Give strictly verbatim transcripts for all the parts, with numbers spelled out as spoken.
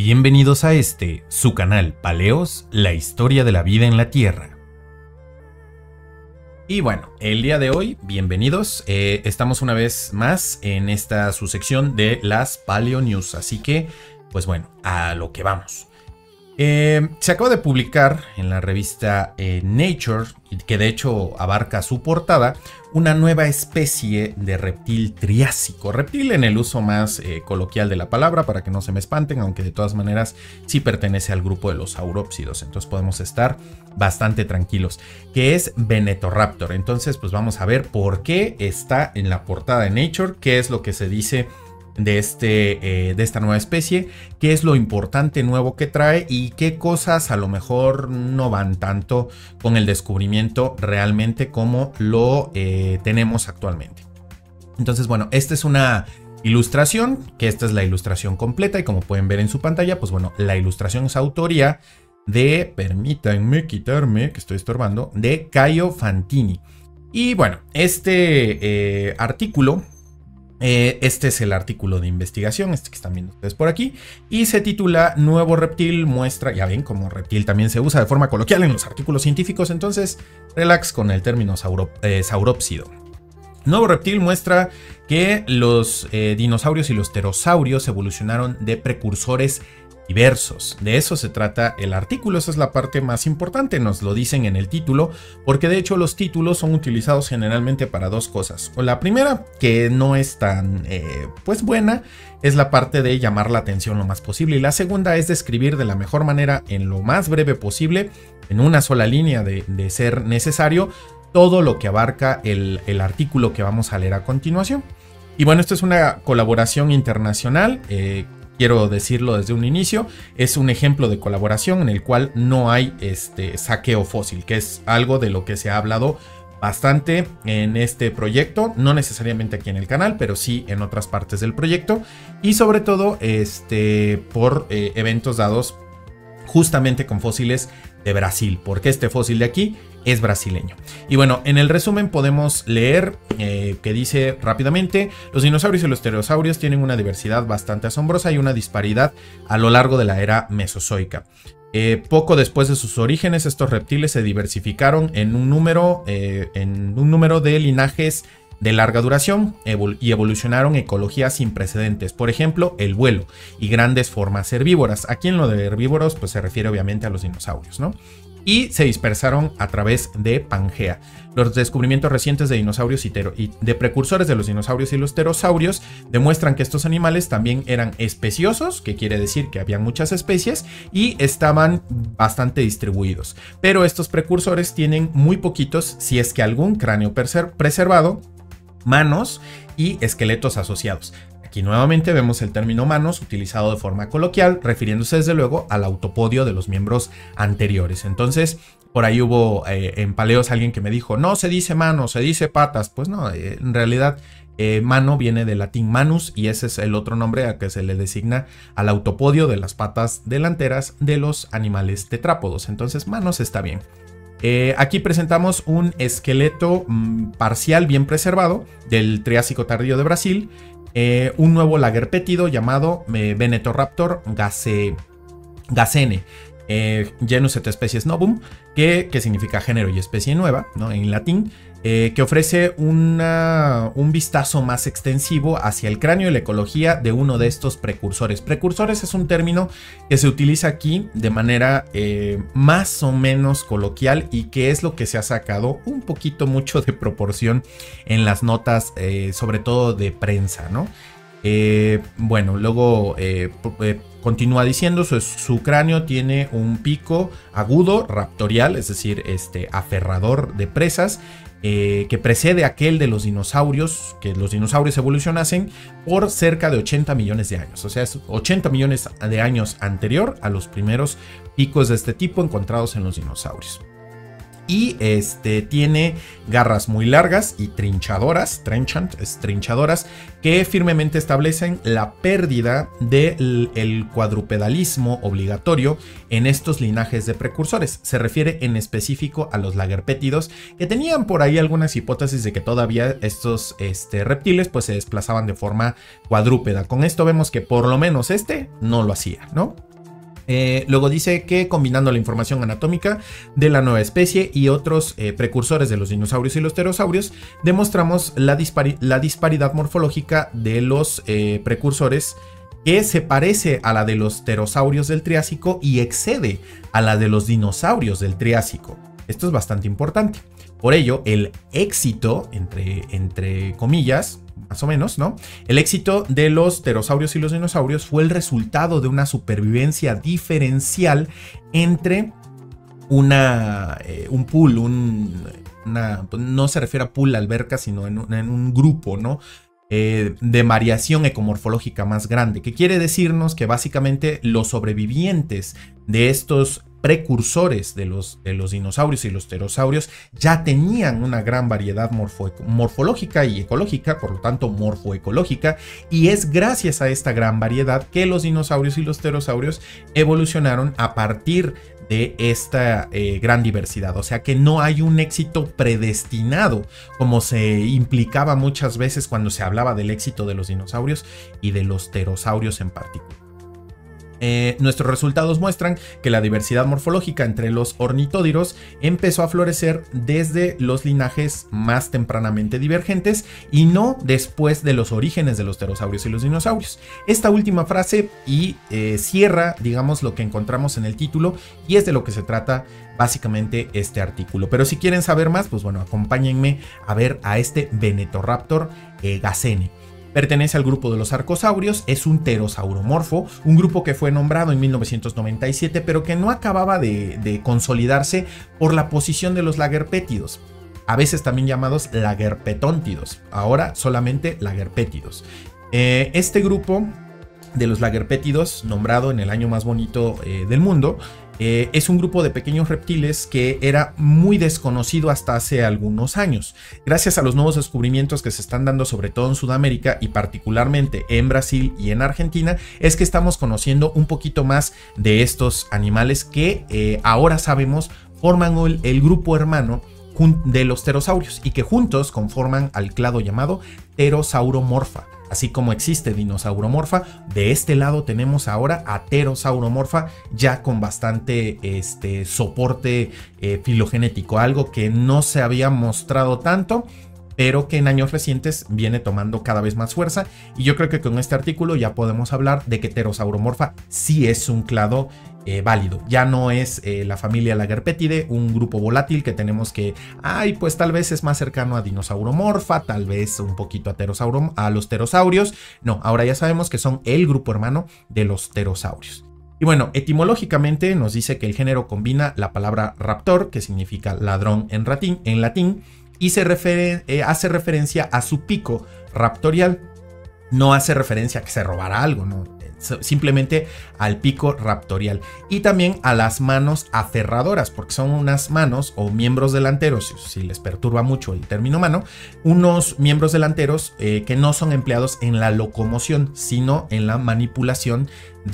Bienvenidos a este, su canal Paleos, la historia de la vida en la Tierra. Y bueno, el día de hoy, bienvenidos, eh, estamos una vez más en esta su sección de las Paleo News, así que, pues bueno, a lo que vamos. Eh, se acaba de publicar en la revista eh, Nature, que de hecho abarca su portada, una nueva especie de reptil triásico. Reptil en el uso más eh, coloquial de la palabra, para que no se me espanten, aunque de todas maneras sí pertenece al grupo de los saurópsidos, entonces podemos estar bastante tranquilos, que es Venetoraptor. Entonces pues vamos a ver por qué está en la portada de Nature, qué es lo que se dice de, este, eh, de esta nueva especie, qué es lo importante nuevo que trae y qué cosas a lo mejor no van tanto con el descubrimiento realmente como lo eh, tenemos actualmente. Entonces bueno, esta es una ilustración, que esta es la ilustración completa y como pueden ver en su pantalla, pues bueno, la ilustración es autoría de, permítanme quitarme que estoy estorbando, de Caio Fantini. Y bueno, este eh, artículo Eh, este es el artículo de investigación, este que están viendo ustedes por aquí, y se titula Nuevo reptil muestra, ya ven, como reptil también se usa de forma coloquial en los artículos científicos, entonces relax con el término sauro, eh, saurópsido. Nuevo reptil muestra que los eh, dinosaurios y los pterosaurios evolucionaron de precursores diversos. De eso se trata el artículo, esa es la parte más importante, nos lo dicen en el título, porque de hecho los títulos son utilizados generalmente para dos cosas. O la primera, que no es tan eh, pues buena, es la parte de llamar la atención lo más posible, y la segunda es describir de la mejor manera, en lo más breve posible, en una sola línea de, de ser necesario, todo lo que abarca el, el artículo que vamos a leer a continuación. Y bueno, esto es una colaboración internacional, eh, quiero decirlo desde un inicio, es un ejemplo de colaboración en el cual no hay este saqueo fósil, que es algo de lo que se ha hablado bastante en este proyecto, no necesariamente aquí en el canal, pero sí en otras partes del proyecto, y sobre todo este, por eh, eventos dados justamente con fósiles de Brasil, porque este fósil de aquí es brasileño. Y bueno, en el resumen podemos leer eh, que dice rápidamente: los dinosaurios y los pterosaurios tienen una diversidad bastante asombrosa y una disparidad a lo largo de la era mesozoica. Eh, poco después de sus orígenes, estos reptiles se diversificaron en un número, eh, en un número de linajes de larga duración evol y evolucionaron ecologías sin precedentes, por ejemplo el vuelo y grandes formas herbívoras. Aquí en lo de herbívoros pues se refiere obviamente a los dinosaurios, ¿no? Y se dispersaron a través de Pangea. Los descubrimientos recientes de dinosaurios y, y de precursores de los dinosaurios y los pterosaurios demuestran que estos animales también eran especiosos, que quiere decir que había muchas especies y estaban bastante distribuidos. Pero estos precursores tienen muy poquitos, si es que algún, cráneo preservado, manos y esqueletos asociados. Aquí nuevamente vemos el término manos utilizado de forma coloquial, refiriéndose desde luego al autopodio de los miembros anteriores. Entonces, por ahí hubo eh, en Paleos alguien que me dijo, no se dice mano, se dice patas. Pues no, eh, en realidad eh, mano viene del latín manus y ese es el otro nombre a que se le designa al autopodio de las patas delanteras de los animales tetrápodos. Entonces, manos está bien. Eh, aquí presentamos un esqueleto mmm, parcial bien preservado del Triásico tardío de Brasil, eh, un nuevo lagerpétido llamado eh, Venetoraptor gace, gacene, eh, genus et species novum, que, que significa género y especie nueva, ¿no? En latín, eh, que ofrece una, un vistazo más extensivo hacia el cráneo y la ecología de uno de estos precursores. Precursores es un término que se utiliza aquí de manera eh, más o menos coloquial y que es lo que se ha sacado un poquito mucho de proporción en las notas, eh, sobre todo de prensa, ¿no? Eh, bueno, luego eh, eh, continúa diciendo, su, su cráneo tiene un pico agudo, raptorial, es decir, este, aferrador de presas, Eh, que precede aquel de los dinosaurios, que los dinosaurios evolucionasen por cerca de ochenta millones de años. O sea, es ochenta millones de años anterior a los primeros picos de este tipo encontrados en los dinosaurios. Y este, tiene garras muy largas y trinchadoras, trenchant, es trinchadoras, que firmemente establecen la pérdida del el cuadrupedalismo obligatorio en estos linajes de precursores. Se refiere en específico a los lagerpétidos, que tenían por ahí algunas hipótesis de que todavía estos este, reptiles pues, se desplazaban de forma cuadrúpeda. Con esto vemos que por lo menos este no lo hacía, ¿no? Eh, luego dice que combinando la información anatómica de la nueva especie y otros eh, precursores de los dinosaurios y los pterosaurios, demostramos la, dispari la disparidad morfológica de los eh, precursores, que se parece a la de los pterosaurios del Triásico y excede a la de los dinosaurios del Triásico. Esto es bastante importante. Por ello, el éxito, entre, entre comillas, más o menos, ¿no? El éxito de los pterosaurios y los dinosaurios fue el resultado de una supervivencia diferencial entre una, eh, un pool, un, una, no se refiere a pool, alberca, sino en un, en un grupo, ¿no? Eh, de variación ecomorfológica más grande, que quiere decirnos que básicamente los sobrevivientes de estos precursores de los, de los dinosaurios y los pterosaurios ya tenían una gran variedad morfo, morfológica y ecológica, por lo tanto morfoecológica, y es gracias a esta gran variedad que los dinosaurios y los pterosaurios evolucionaron a partir de esta eh, gran diversidad. O sea que no hay un éxito predestinado, como se implicaba muchas veces cuando se hablaba del éxito de los dinosaurios y de los pterosaurios en particular. Eh, nuestros resultados muestran que la diversidad morfológica entre los ornitódiros empezó a florecer desde los linajes más tempranamente divergentes y no después de los orígenes de los pterosaurios y los dinosaurios. Esta última frase y eh, cierra, digamos, lo que encontramos en el título, y es de lo que se trata básicamente este artículo. Pero si quieren saber más, pues bueno, acompáñenme a ver a este Venetoraptor eh, gacene. Pertenece al grupo de los arcosaurios, es un pterosauromorfo, un grupo que fue nombrado en mil novecientos noventa y siete, pero que no acababa de, de consolidarse por la posición de los lagerpétidos, a veces también llamados lagerpetóntidos, ahora solamente lagerpétidos. Eh, este grupo de los lagerpétidos, nombrado en el año más bonito eh, del mundo, Eh, es un grupo de pequeños reptiles que era muy desconocido hasta hace algunos años. Gracias a los nuevos descubrimientos que se están dando sobre todo en Sudamérica y particularmente en Brasil y en Argentina, es que estamos conociendo un poquito más de estos animales que eh, ahora sabemos forman el, el grupo hermano de los pterosaurios y que juntos conforman al clado llamado Pterosauromorpha. Así como existe Dinosauromorpha, de este lado tenemos ahora a Pterosauromorpha, ya con bastante este, soporte eh, filogenético, algo que no se había mostrado tanto, pero que en años recientes viene tomando cada vez más fuerza. Y yo creo que con este artículo ya podemos hablar de que Pterosauromorpha sí es un clado eh, válido. Ya no es eh, la familia Lagerpetidae, un grupo volátil que tenemos que, ay, pues tal vez es más cercano a Dinosauromorpha, tal vez un poquito a, pterosauro, a los pterosaurios. No, ahora ya sabemos que son el grupo hermano de los pterosaurios. Y bueno, etimológicamente nos dice que el género combina la palabra raptor, que significa ladrón en latín, en latín y se refiere, eh, hace referencia a su pico raptorial. No hace referencia a que se robara algo, no, simplemente al pico raptorial. Y también a las manos aferradoras, porque son unas manos o miembros delanteros, si les perturba mucho el término mano, unos miembros delanteros eh, que no son empleados en la locomoción, sino en la manipulación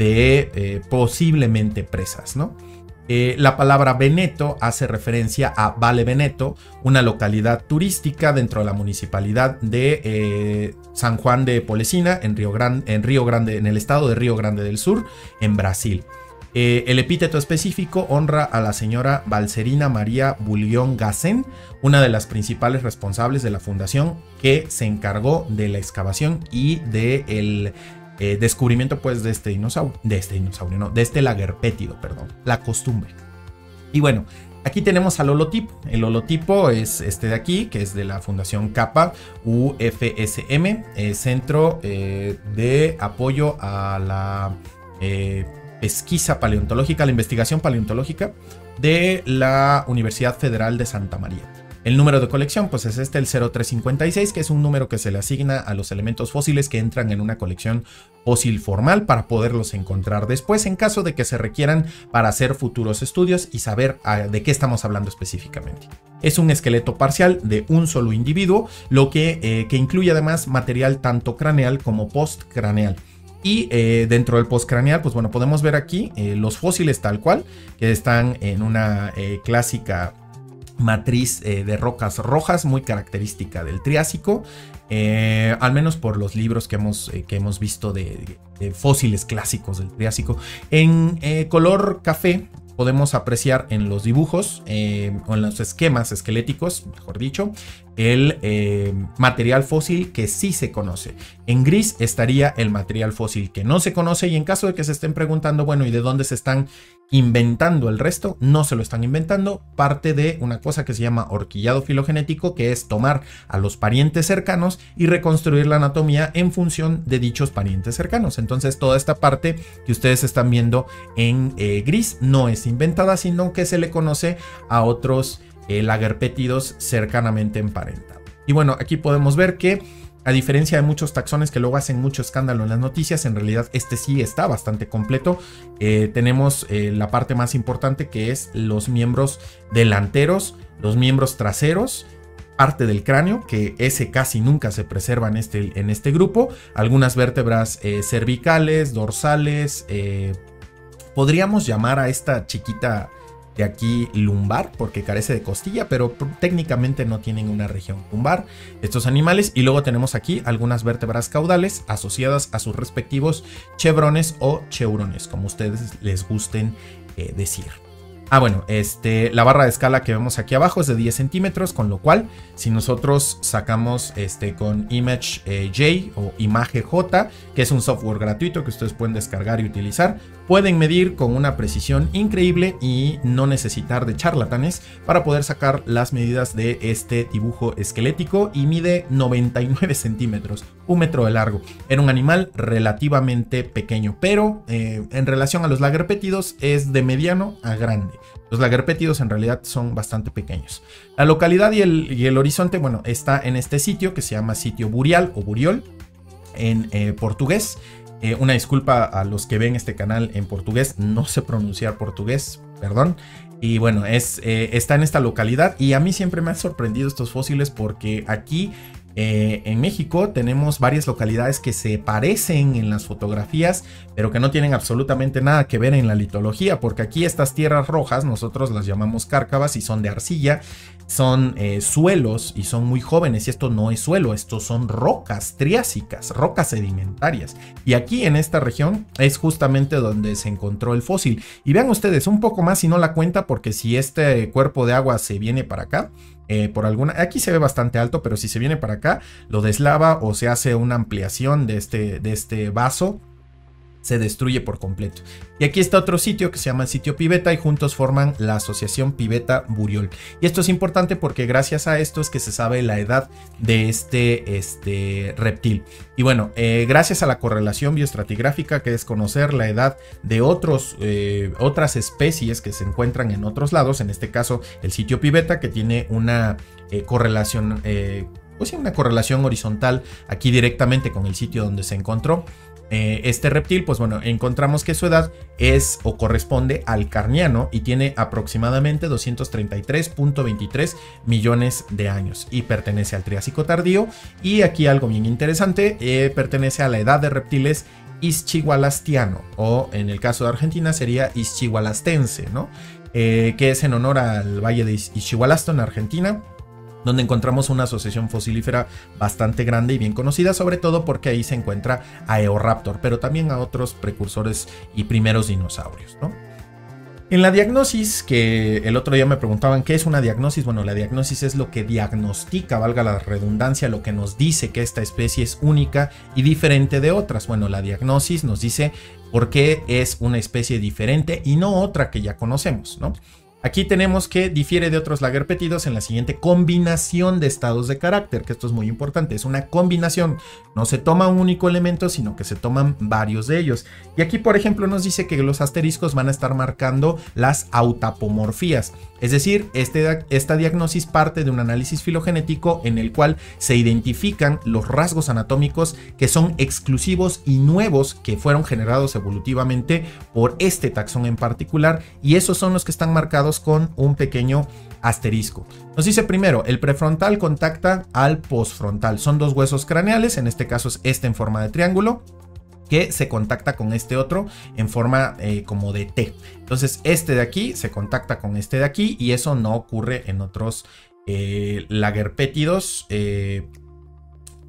de eh, posiblemente presas, ¿no? Eh, la palabra Veneto hace referencia a Valle Veneto, una localidad turística dentro de la municipalidad de eh, San Juan de Polesina, en Río Grande, en Río Grande, en el estado de Río Grande del Sur, en Brasil. Eh, el epíteto específico honra a la señora Balcerina María Bullión Gacén, una de las principales responsables de la fundación que se encargó de la excavación y de el Eh, descubrimiento pues de este dinosaurio, de este dinosaurio, no, de este lagerpétido, perdón, la costumbre. Y bueno, aquí tenemos al holotipo. El holotipo es este de aquí, que es de la Fundación Kappa U F S M, eh, Centro eh, de Apoyo a la eh, Pesquisa Paleontológica, la Investigación Paleontológica de la Universidad Federal de Santa María. El número de colección pues es este, el cero tres cincuenta y seis, que es un número que se le asigna a los elementos fósiles que entran en una colección fósil formal para poderlos encontrar después en caso de que se requieran para hacer futuros estudios y saber uh, de qué estamos hablando específicamente. Es un esqueleto parcial de un solo individuo, lo que, eh, que incluye además material tanto craneal como postcraneal. Y eh, dentro del postcraneal, pues bueno, podemos ver aquí eh, los fósiles tal cual, que están en una eh, clásica matriz eh, de rocas rojas muy característica del Triásico. Eh, al menos por los libros que hemos, eh, que hemos visto de, de fósiles clásicos del Triásico. En eh, color café podemos apreciar en los dibujos eh, o en los esquemas esqueléticos, mejor dicho, el eh, material fósil que sí se conoce. En gris estaría el material fósil que no se conoce, y en caso de que se estén preguntando, bueno, ¿y de dónde se están inventando el resto? No se lo están inventando, parte de una cosa que se llama horquillado filogenético, que es tomar a los parientes cercanos y reconstruir la anatomía en función de dichos parientes cercanos. Entonces toda esta parte que ustedes están viendo en eh, gris no es inventada, sino que se le conoce a otros eh, lagerpétidos cercanamente emparentados. Y bueno, aquí podemos ver que, a diferencia de muchos taxones que luego hacen mucho escándalo en las noticias, en realidad este sí está bastante completo. Eh, tenemos eh, la parte más importante, que es los miembros delanteros, los miembros traseros, parte del cráneo, que ese casi nunca se preserva en este, en este grupo, algunas vértebras eh, cervicales, dorsales. Eh, podríamos llamar a esta chiquita de aquí lumbar, porque carece de costilla, pero técnicamente no tienen una región lumbar estos animales. Y luego tenemos aquí algunas vértebras caudales asociadas a sus respectivos chevrones o cheurones, como ustedes les gusten eh, decir. Ah, bueno, este, la barra de escala que vemos aquí abajo es de diez centímetros, con lo cual si nosotros sacamos este con Image eh, J o Image J, que es un software gratuito que ustedes pueden descargar y utilizar, pueden medir con una precisión increíble y no necesitar de charlatanes para poder sacar las medidas de este dibujo esquelético, y mide noventa y nueve centímetros, un metro de largo. Era un animal relativamente pequeño, pero eh, en relación a los lagerpétidos es de mediano a grande. Los lagerpétidos en realidad son bastante pequeños. La localidad y el, y el horizonte, bueno, está en este sitio que se llama sitio Burial o Buriol en eh, portugués. Eh, una disculpa a los que ven este canal en portugués, no sé pronunciar portugués, perdón. Y bueno, es, eh, está en esta localidad, y a mí siempre me han sorprendido estos fósiles porque aquí eh, en México tenemos varias localidades que se parecen en las fotografías, pero que no tienen absolutamente nada que ver en la litología, porque aquí estas tierras rojas nosotros las llamamos cárcavas y son de arcilla. Son eh, suelos y son muy jóvenes, y esto no es suelo, estos son rocas triásicas, rocas sedimentarias. Y aquí en esta región es justamente donde se encontró el fósil. Y vean ustedes un poco más si no la cuenta, porque si este cuerpo de agua se viene para acá, eh, por alguna, aquí se ve bastante alto, pero si se viene para acá, lo deslava o se hace una ampliación de este, de este vaso, se destruye por completo. Y aquí está otro sitio que se llama el sitio Piveta, y juntos forman la asociación Piveta Buriol. Y esto es importante porque gracias a esto es que se sabe la edad de este, este reptil. Y bueno, eh, gracias a la correlación bioestratigráfica, que es conocer la edad de otros, eh, otras especies que se encuentran en otros lados, en este caso el sitio Piveta, que tiene una eh, correlación, eh, pues sí, una correlación horizontal aquí directamente con el sitio donde se encontró Eh, este reptil, pues bueno, encontramos que su edad es o corresponde al Carniano y tiene aproximadamente doscientos treinta y tres punto veintitrés millones de años y pertenece al Triásico tardío. Y aquí algo bien interesante, eh, pertenece a la edad de reptiles Ischigualastiano, o en el caso de Argentina sería Ischigualastense, ¿no? Eh, que es en honor al valle de Ischigualasto en Argentina, donde encontramos una asociación fosilífera bastante grande y bien conocida, sobre todo porque ahí se encuentra a Eoraptor, pero también a otros precursores y primeros dinosaurios, ¿no? En la diagnosis, que el otro día me preguntaban qué es una diagnosis, bueno, la diagnosis es lo que diagnostica, valga la redundancia, lo que nos dice que esta especie es única y diferente de otras. Bueno, la diagnosis nos dice por qué es una especie diferente y no otra que ya conocemos, ¿no? Aquí tenemos que difiere de otros lagerpétidos en la siguiente combinación de estados de carácter, que esto es muy importante, es una combinación, no se toma un único elemento, sino que se toman varios de ellos. Y aquí, por ejemplo, nos dice que los asteriscos van a estar marcando las autapomorfías, es decir, este, esta diagnosis parte de un análisis filogenético en el cual se identifican los rasgos anatómicos que son exclusivos y nuevos, que fueron generados evolutivamente por este taxón en particular, y esos son los que están marcados con un pequeño asterisco. Nos dice primero, el prefrontal contacta al posfrontal. Son dos huesos craneales, en este caso es este en forma de triángulo, que se contacta con este otro en forma eh, como de T. Entonces este de aquí se contacta con este de aquí, y eso no ocurre en otros eh, lagerpétidos eh,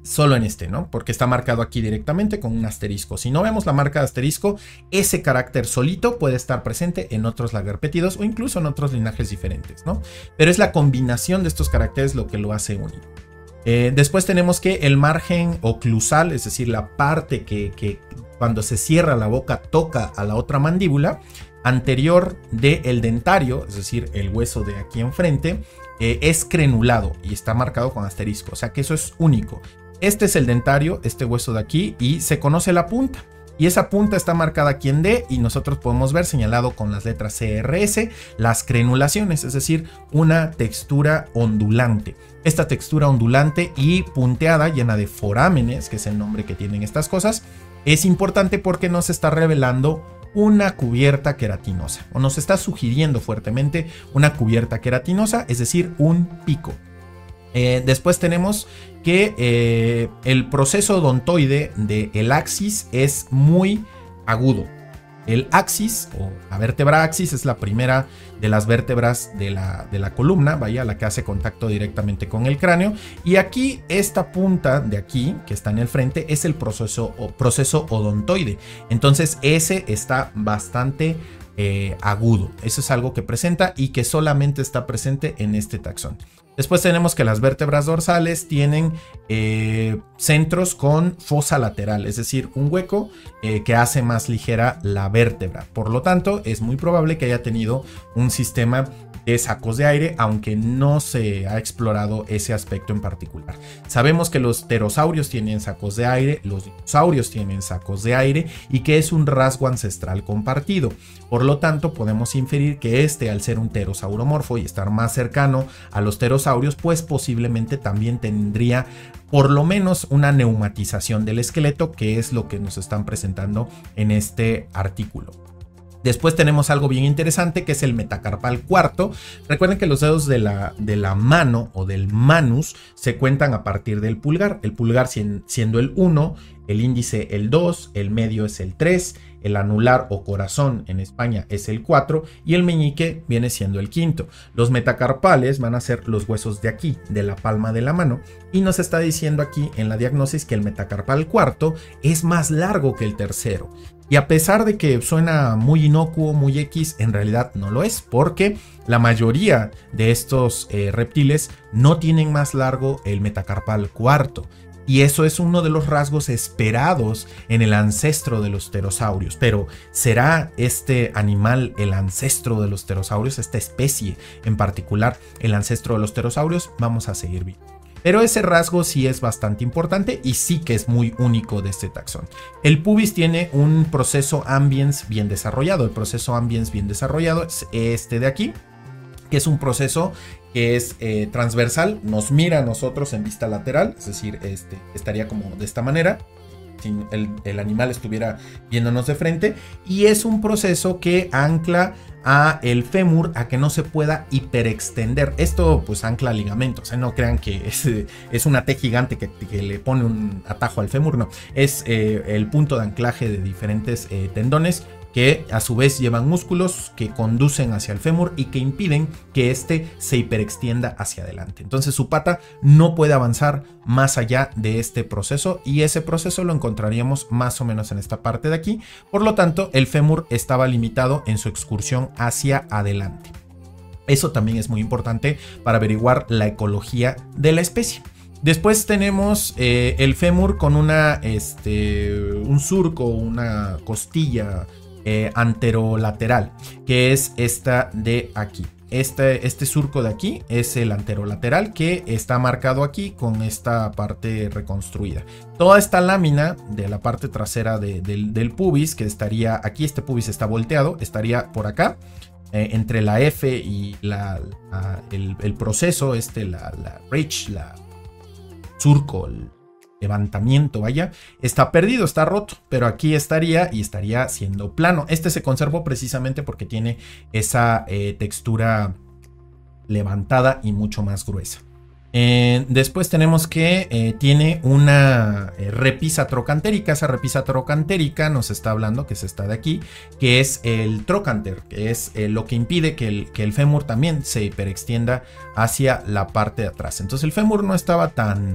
solo en este, ¿no? Porque está marcado aquí directamente con un asterisco. Si no vemos la marca de asterisco, ese carácter solito puede estar presente en otros lagarpétidos o incluso en otros linajes diferentes, ¿no? Pero es la combinación de estos caracteres lo que lo hace único. Eh, después tenemos que el margen oclusal, es decir, la parte que, que cuando se cierra la boca toca a la otra mandíbula, anterior del dentario, es decir, el hueso de aquí enfrente, eh, es crenulado y está marcado con asterisco, o sea que eso es único. Este es el dentario, este hueso de aquí, y se conoce la punta. Y esa punta está marcada aquí en D y nosotros podemos ver señalado con las letras C R S las crenulaciones, es decir, una textura ondulante. Esta textura ondulante y punteada, llena de forámenes, que es el nombre que tienen estas cosas, es importante porque nos está revelando una cubierta queratinosa, o nos está sugiriendo fuertemente una cubierta queratinosa, es decir, un pico. Eh, después tenemos que eh, el proceso odontoide del axis es muy agudo. El axis o la vértebra axis es la primera de las vértebras de la, de la columna, vaya, la que hace contacto directamente con el cráneo. Y aquí esta punta de aquí que está en el frente es el proceso, o proceso odontoide. Entonces ese está bastante eh, agudo. Eso es algo que presenta y que solamente está presente en este taxón. Después tenemos que las vértebras dorsales tienen eh, centros con fosa lateral, es decir, un hueco eh, que hace más ligera la vértebra. Por lo tanto, es muy probable que haya tenido un sistema de sacos de aire, aunque no se ha explorado ese aspecto en particular. Sabemos que los pterosaurios tienen sacos de aire, los dinosaurios tienen sacos de aire y que es un rasgo ancestral compartido. Por lo tanto, podemos inferir que este, al ser un pterosauromorfo y estar más cercano a los pterosaurios, pues posiblemente también tendría por lo menos una neumatización del esqueleto, que es lo que nos están presentando en este artículo. Después tenemos algo bien interesante que es el metacarpal cuarto. Recuerden que los dedos de la, de la mano o del manus se cuentan a partir del pulgar. El pulgar siendo el uno, el índice el dos, el medio es el tres, el anular o corazón en España es el cuatro y el meñique viene siendo el quinto. Los metacarpales van a ser los huesos de aquí, de la palma de la mano, y nos está diciendo aquí en la diagnosis que el metacarpal cuarto es más largo que el tercero. Y a pesar de que suena muy inocuo, muy X, en realidad no lo es, porque la mayoría de estos eh, reptiles no tienen más largo el metacarpal cuarto. Y eso es uno de los rasgos esperados en el ancestro de los pterosaurios. Pero ¿será este animal el ancestro de los pterosaurios? Esta especie en particular, el ancestro de los pterosaurios. Vamos a seguir viendo. Pero ese rasgo sí es bastante importante y sí que es muy único de este taxón. El pubis tiene un proceso ambiens bien desarrollado. El proceso ambiens bien desarrollado es este de aquí, que es un proceso que es eh, transversal, nos mira a nosotros en vista lateral, es decir, este, estaría como de esta manera, si el, el animal estuviera viéndonos de frente, y es un proceso que ancla a el fémur a que no se pueda hiperextender. Esto pues ancla ligamentos, ¿eh? No crean que es, es una T gigante que, que le pone un atajo al fémur, no, es eh, el punto de anclaje de diferentes eh, tendones que a su vez llevan músculos que conducen hacia el fémur y que impiden que éste se hiperextienda hacia adelante. Entonces su pata no puede avanzar más allá de este proceso y ese proceso lo encontraríamos más o menos en esta parte de aquí. Por lo tanto, el fémur estaba limitado en su excursión hacia adelante. Eso también es muy importante para averiguar la ecología de la especie. Después tenemos eh, el fémur con una, este, un surco, una costilla Eh, anterolateral, que es esta de aquí. Este, este surco de aquí es el anterolateral que está marcado aquí con esta parte reconstruida. Toda esta lámina de la parte trasera de, de, del pubis, que estaría aquí, este pubis está volteado, estaría por acá, eh, entre la F y la, la, el, el proceso, este, la, la ridge, la surco, el levantamiento, vaya, está perdido, está roto, pero aquí estaría y estaría siendo plano. Este se conservó precisamente porque tiene esa eh, textura levantada y mucho más gruesa. Eh, después tenemos que eh, tiene una eh, repisa trocantérica. Esa repisa trocantérica nos está hablando, que es esta de aquí, que es el trocánter, que es eh, lo que impide que el, que el fémur también se hiperextienda hacia la parte de atrás. Entonces el fémur no estaba tan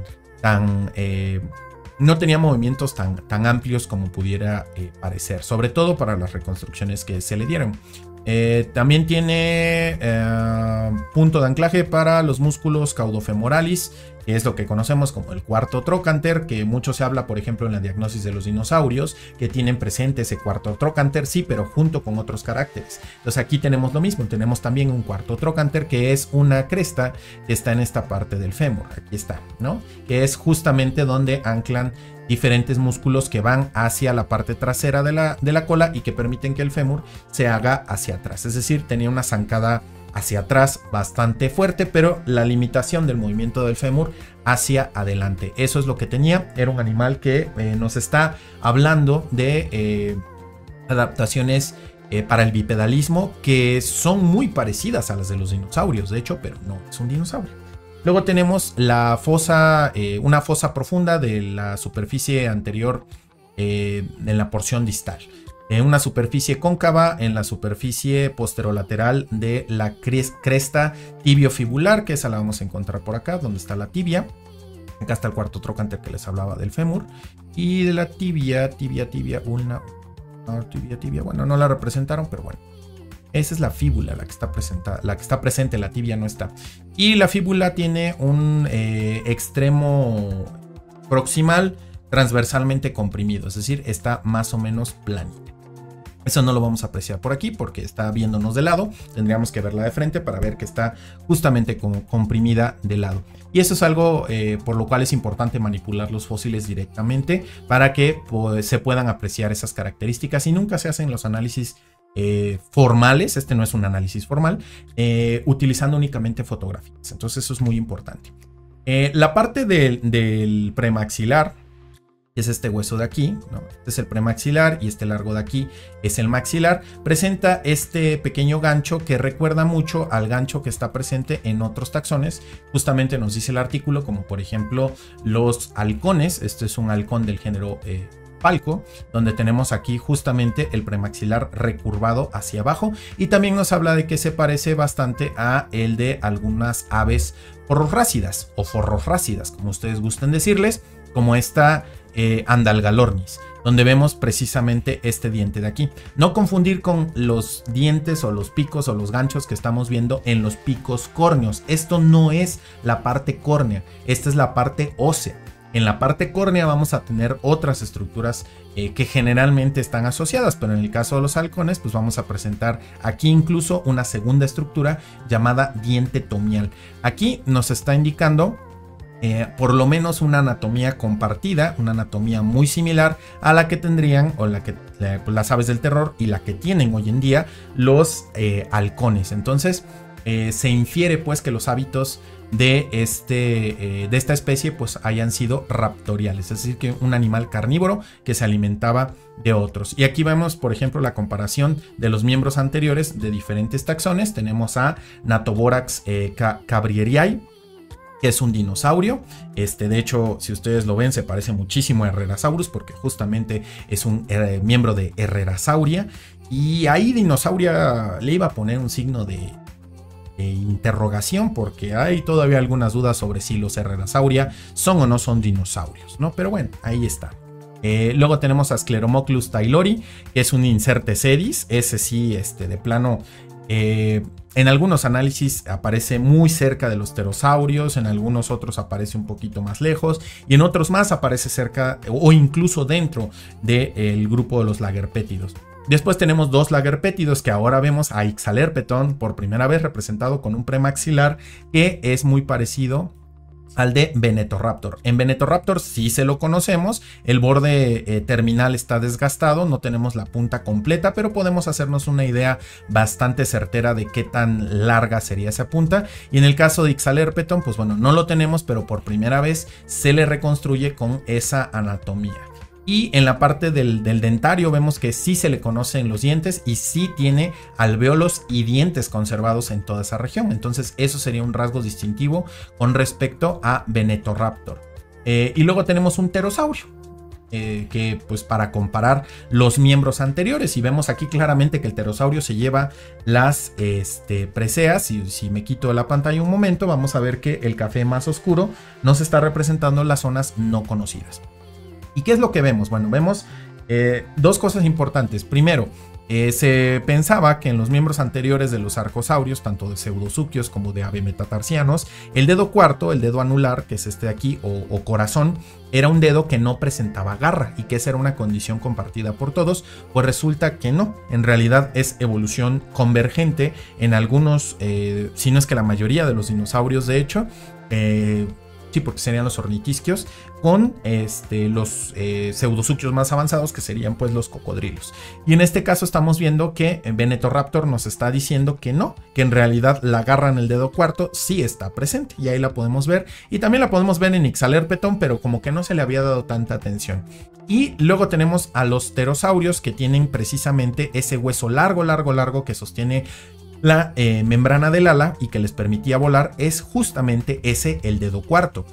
tan eh, no tenía movimientos tan, tan amplios como pudiera eh, parecer, sobre todo para las reconstrucciones que se le dieron. Eh, también tiene eh, punto de anclaje para los músculos caudofemoralis, que es lo que conocemos como el cuarto trocánter, que mucho se habla, por ejemplo, en la diagnosis de los dinosaurios, que tienen presente ese cuarto trocánter, sí, pero junto con otros caracteres. Entonces aquí tenemos lo mismo, tenemos también un cuarto trocánter, que es una cresta que está en esta parte del fémur, aquí está, ¿no? Que es justamente donde anclan diferentes músculos que van hacia la parte trasera de la, de la cola y que permiten que el fémur se haga hacia atrás. Es decir, tenía una zancada hacia atrás bastante fuerte, pero la limitación del movimiento del fémur hacia adelante. Eso es lo que tenía. Era un animal que eh, nos está hablando de eh, adaptaciones eh, para el bipedalismo que son muy parecidas a las de los dinosaurios, de hecho, pero no es un dinosaurio. Luego tenemos la fosa, eh, una fosa profunda de la superficie anterior eh, en la porción distal. Eh, una superficie cóncava en la superficie posterolateral de la cresta tibiofibular, que esa la vamos a encontrar por acá, donde está la tibia. Acá está el cuarto trocánter que les hablaba del fémur. Y de la tibia, tibia, tibia, una... No, tibia, tibia, bueno, no la representaron, pero bueno. Esa es la fíbula, la que está presentada, la que está presente, la tibia no está. Y la fíbula tiene un eh, extremo proximal transversalmente comprimido, es decir, está más o menos planito. Eso no lo vamos a apreciar por aquí porque está viéndonos de lado. Tendríamos que verla de frente para ver que está justamente como comprimida de lado. Y eso es algo eh, por lo cual es importante manipular los fósiles directamente para que pues, se puedan apreciar esas características. Y nunca se hacen los análisis Eh, formales, este no es un análisis formal, eh, utilizando únicamente fotografías. Entonces eso es muy importante. Eh, la parte del, del premaxilar es este hueso de aquí, ¿no? Este es el premaxilar y este largo de aquí es el maxilar. Presenta este pequeño gancho que recuerda mucho al gancho que está presente en otros taxones. Justamente nos dice el artículo, como por ejemplo los halcones. Este es un halcón del género eh, Falco, donde tenemos aquí justamente el premaxilar recurvado hacia abajo, y también nos habla de que se parece bastante a el de algunas aves forrorrácidas o forrorrácidas, como ustedes gusten decirles, como esta eh, Andalgalornis, donde vemos precisamente este diente de aquí. No confundir con los dientes o los picos o los ganchos que estamos viendo en los picos córneos. Esto no es la parte córnea, esta es la parte ósea. En la parte córnea vamos a tener otras estructuras eh, que generalmente están asociadas, pero en el caso de los halcones, pues vamos a presentar aquí incluso una segunda estructura llamada diente tomial. Aquí nos está indicando eh, por lo menos una anatomía compartida, una anatomía muy similar a la que tendrían o la que eh, las aves del terror y la que tienen hoy en día los eh, halcones. Entonces eh, se infiere pues que los hábitos de, este, eh, de esta especie pues hayan sido raptoriales, es decir, que un animal carnívoro que se alimentaba de otros. Y aquí vemos, por ejemplo, la comparación de los miembros anteriores de diferentes taxones. Tenemos a Natoborax eh, cabrieriae, que es un dinosaurio. Este, de hecho, si ustedes lo ven, se parece muchísimo a Herrerasaurus, porque justamente es un eh, miembro de Herrerasauria. Y ahí dinosauria le iba a poner un signo de Eh, interrogación, porque hay todavía algunas dudas sobre si los Herrerasauria son o no son dinosaurios, ¿no? Pero bueno, ahí está. Eh, luego tenemos a Scleromochlus taylori, que es un Incertecedis. Ese sí, este, de plano, eh, en algunos análisis aparece muy cerca de los pterosaurios, en algunos otros aparece un poquito más lejos, y en otros más aparece cerca o incluso dentro del grupo de los lagerpétidos. Después tenemos dos lagerpétidos que ahora vemos a Ixalerpeton por primera vez representado con un premaxilar que es muy parecido al de Venetoraptor. En Venetoraptor sí se lo conocemos, el borde eh, terminal está desgastado, no tenemos la punta completa, pero podemos hacernos una idea bastante certera de qué tan larga sería esa punta. Y en el caso de Ixalerpeton, pues bueno, no lo tenemos, pero por primera vez se le reconstruye con esa anatomía. Y en la parte del, del dentario vemos que sí se le conocen los dientes y sí tiene alvéolos y dientes conservados en toda esa región. Entonces eso sería un rasgo distintivo con respecto a Venetoraptor. Eh, y luego tenemos un pterosaurio. eh, que pues para comparar los miembros anteriores. Y vemos aquí claramente que el pterosaurio se lleva las este, preseas. Y si me quito de la pantalla un momento, vamos a ver que el café más oscuro nos está representando las zonas no conocidas. ¿Y qué es lo que vemos? Bueno, vemos eh, dos cosas importantes. Primero, Eh, se pensaba que en los miembros anteriores de los arcosaurios, tanto de pseudosuquios como de avemetatarsianos, el dedo cuarto, el dedo anular, que es este de aquí, o, o corazón, era un dedo que no presentaba garra y que esa era una condición compartida por todos. Pues resulta que no, en realidad es evolución convergente en algunos, eh, si no es que la mayoría de los dinosaurios, de hecho, eh, sí, porque serían los ornitisquios, con este, los eh, pseudosuquios más avanzados, que serían pues los cocodrilos. Y en este caso estamos viendo que Venetoraptor nos está diciendo que no, que en realidad la garra en el dedo cuarto sí está presente, y ahí la podemos ver. Y también la podemos ver en Ixalerpeton, pero como que no se le había dado tanta atención. Y luego tenemos a los pterosaurios, que tienen precisamente ese hueso largo, largo, largo que sostiene la eh, membrana del ala y que les permitía volar. Es justamente ese el dedo cuarto.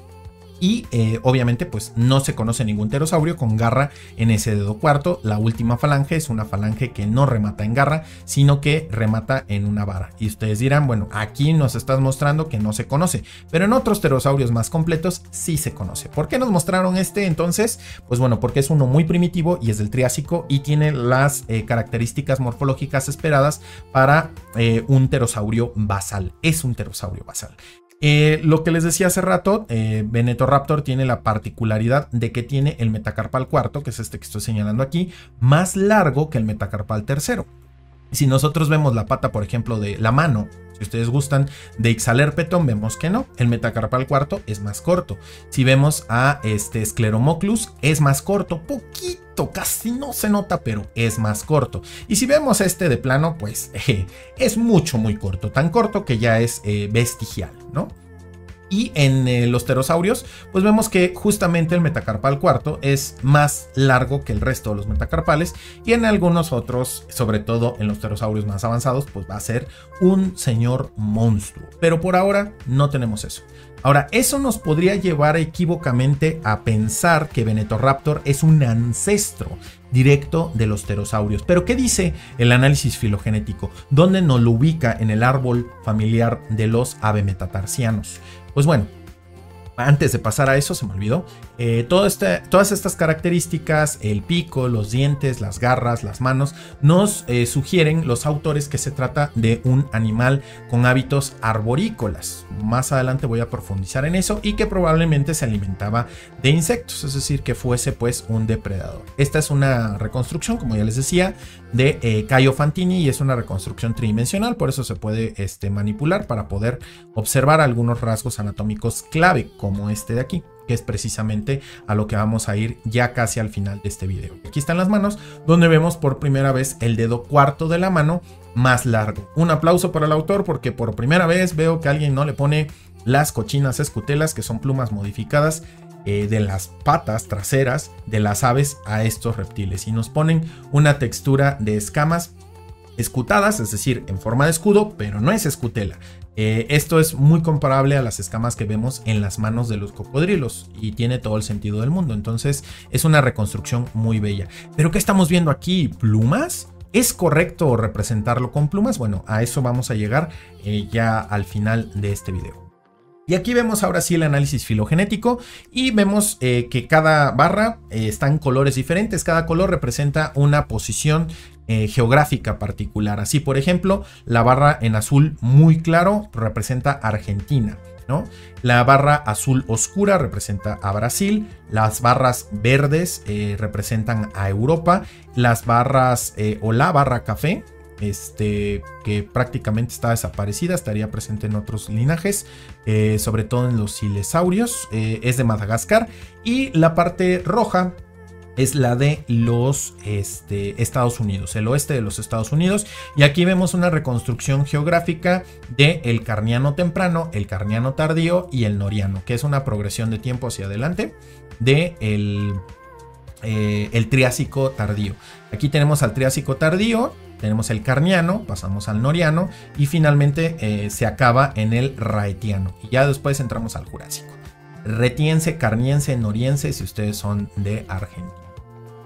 Y eh, obviamente pues no se conoce ningún pterosaurio con garra en ese dedo cuarto. La última falange es una falange que no remata en garra, sino que remata en una vara. Y ustedes dirán, bueno, aquí nos estás mostrando que no se conoce, pero en otros pterosaurios más completos sí se conoce. ¿Por qué nos mostraron este entonces? Pues bueno, porque es uno muy primitivo y es del Triásico y tiene las eh, características morfológicas esperadas para eh, un pterosaurio basal. Es un pterosaurio basal. Eh, lo que les decía hace rato, eh, Venetoraptor tiene la particularidad de que tiene el metacarpal cuarto, que es este que estoy señalando aquí, más largo que el metacarpal tercero. Si nosotros vemos la pata, por ejemplo, de la mano, si ustedes gustan, de Ixalerpeton, vemos que no, el metacarpal cuarto es más corto. Si vemos a este Scleromoclus, es más corto, poquito, casi no se nota, pero es más corto. Y si vemos este de plano, pues eh, es mucho, muy corto, tan corto que ya es eh, vestigial, ¿no? Y en eh, los pterosaurios, pues vemos que justamente el metacarpal cuarto es más largo que el resto de los metacarpales. Y en algunos otros, sobre todo en los pterosaurios más avanzados, pues va a ser un señor monstruo. Pero por ahora no tenemos eso. Ahora, eso nos podría llevar equívocamente a pensar que Venetoraptor es un ancestro directo de los pterosaurios. Pero ¿qué dice el análisis filogenético? ¿Dónde nos lo ubica en el árbol familiar de los avemetatarsianos? Pues bueno, antes de pasar a eso, se me olvidó, eh, todo este, todas estas características, el pico, los dientes, las garras, las manos, nos eh, sugieren los autores que se trata de un animal con hábitos arborícolas. Más adelante voy a profundizar en eso, y que probablemente se alimentaba de insectos, es decir, que fuese pues un depredador. Esta es una reconstrucción, como ya les decía, de eh, Caio Fantini, y es una reconstrucción tridimensional, por eso se puede este, manipular para poder observar algunos rasgos anatómicos clave, como este de aquí, que es precisamente a lo que vamos a ir ya casi al final de este video. Aquí están las manos, donde vemos por primera vez el dedo cuarto de la mano más largo. Un aplauso para el autor, porque por primera vez veo que alguien no le pone las cochinas escutelas, que son plumas modificadas eh, de las patas traseras de las aves a estos reptiles, y nos ponen una textura de escamas escutadas, es decir, en forma de escudo, pero no es escutela. Eh, esto es muy comparable a las escamas que vemos en las manos de los cocodrilos, y tiene todo el sentido del mundo. Entonces es una reconstrucción muy bella. ¿Pero qué estamos viendo aquí? ¿Plumas? ¿Es correcto representarlo con plumas? Bueno, a eso vamos a llegar eh, ya al final de este video. Y aquí vemos ahora sí el análisis filogenético, y vemos eh, que cada barra eh, está en colores diferentes. Cada color representa una posición eh, geográfica particular. Así, por ejemplo, la barra en azul muy claro representa Argentina, ¿no? La barra azul oscura representa a Brasil. Las barras verdes eh, representan a Europa. Las barras eh, o la barra café, Este, que prácticamente está desaparecida, estaría presente en otros linajes, eh, sobre todo en los silesaurios, eh, es de Madagascar. Y la parte roja es la de los este, Estados Unidos, el oeste de los Estados Unidos. Y aquí vemos una reconstrucción geográfica del Carniano temprano, el Carniano tardío y el Noriano, que es una progresión de tiempo hacia adelante de el, eh, el Triásico tardío. Aquí tenemos al Triásico tardío, tenemos el Carniano, pasamos al Noriano, y finalmente eh, se acaba en el Raetiano. Y ya después entramos al Jurásico. Retiense, Carniense, Noriense, si ustedes son de Argentina.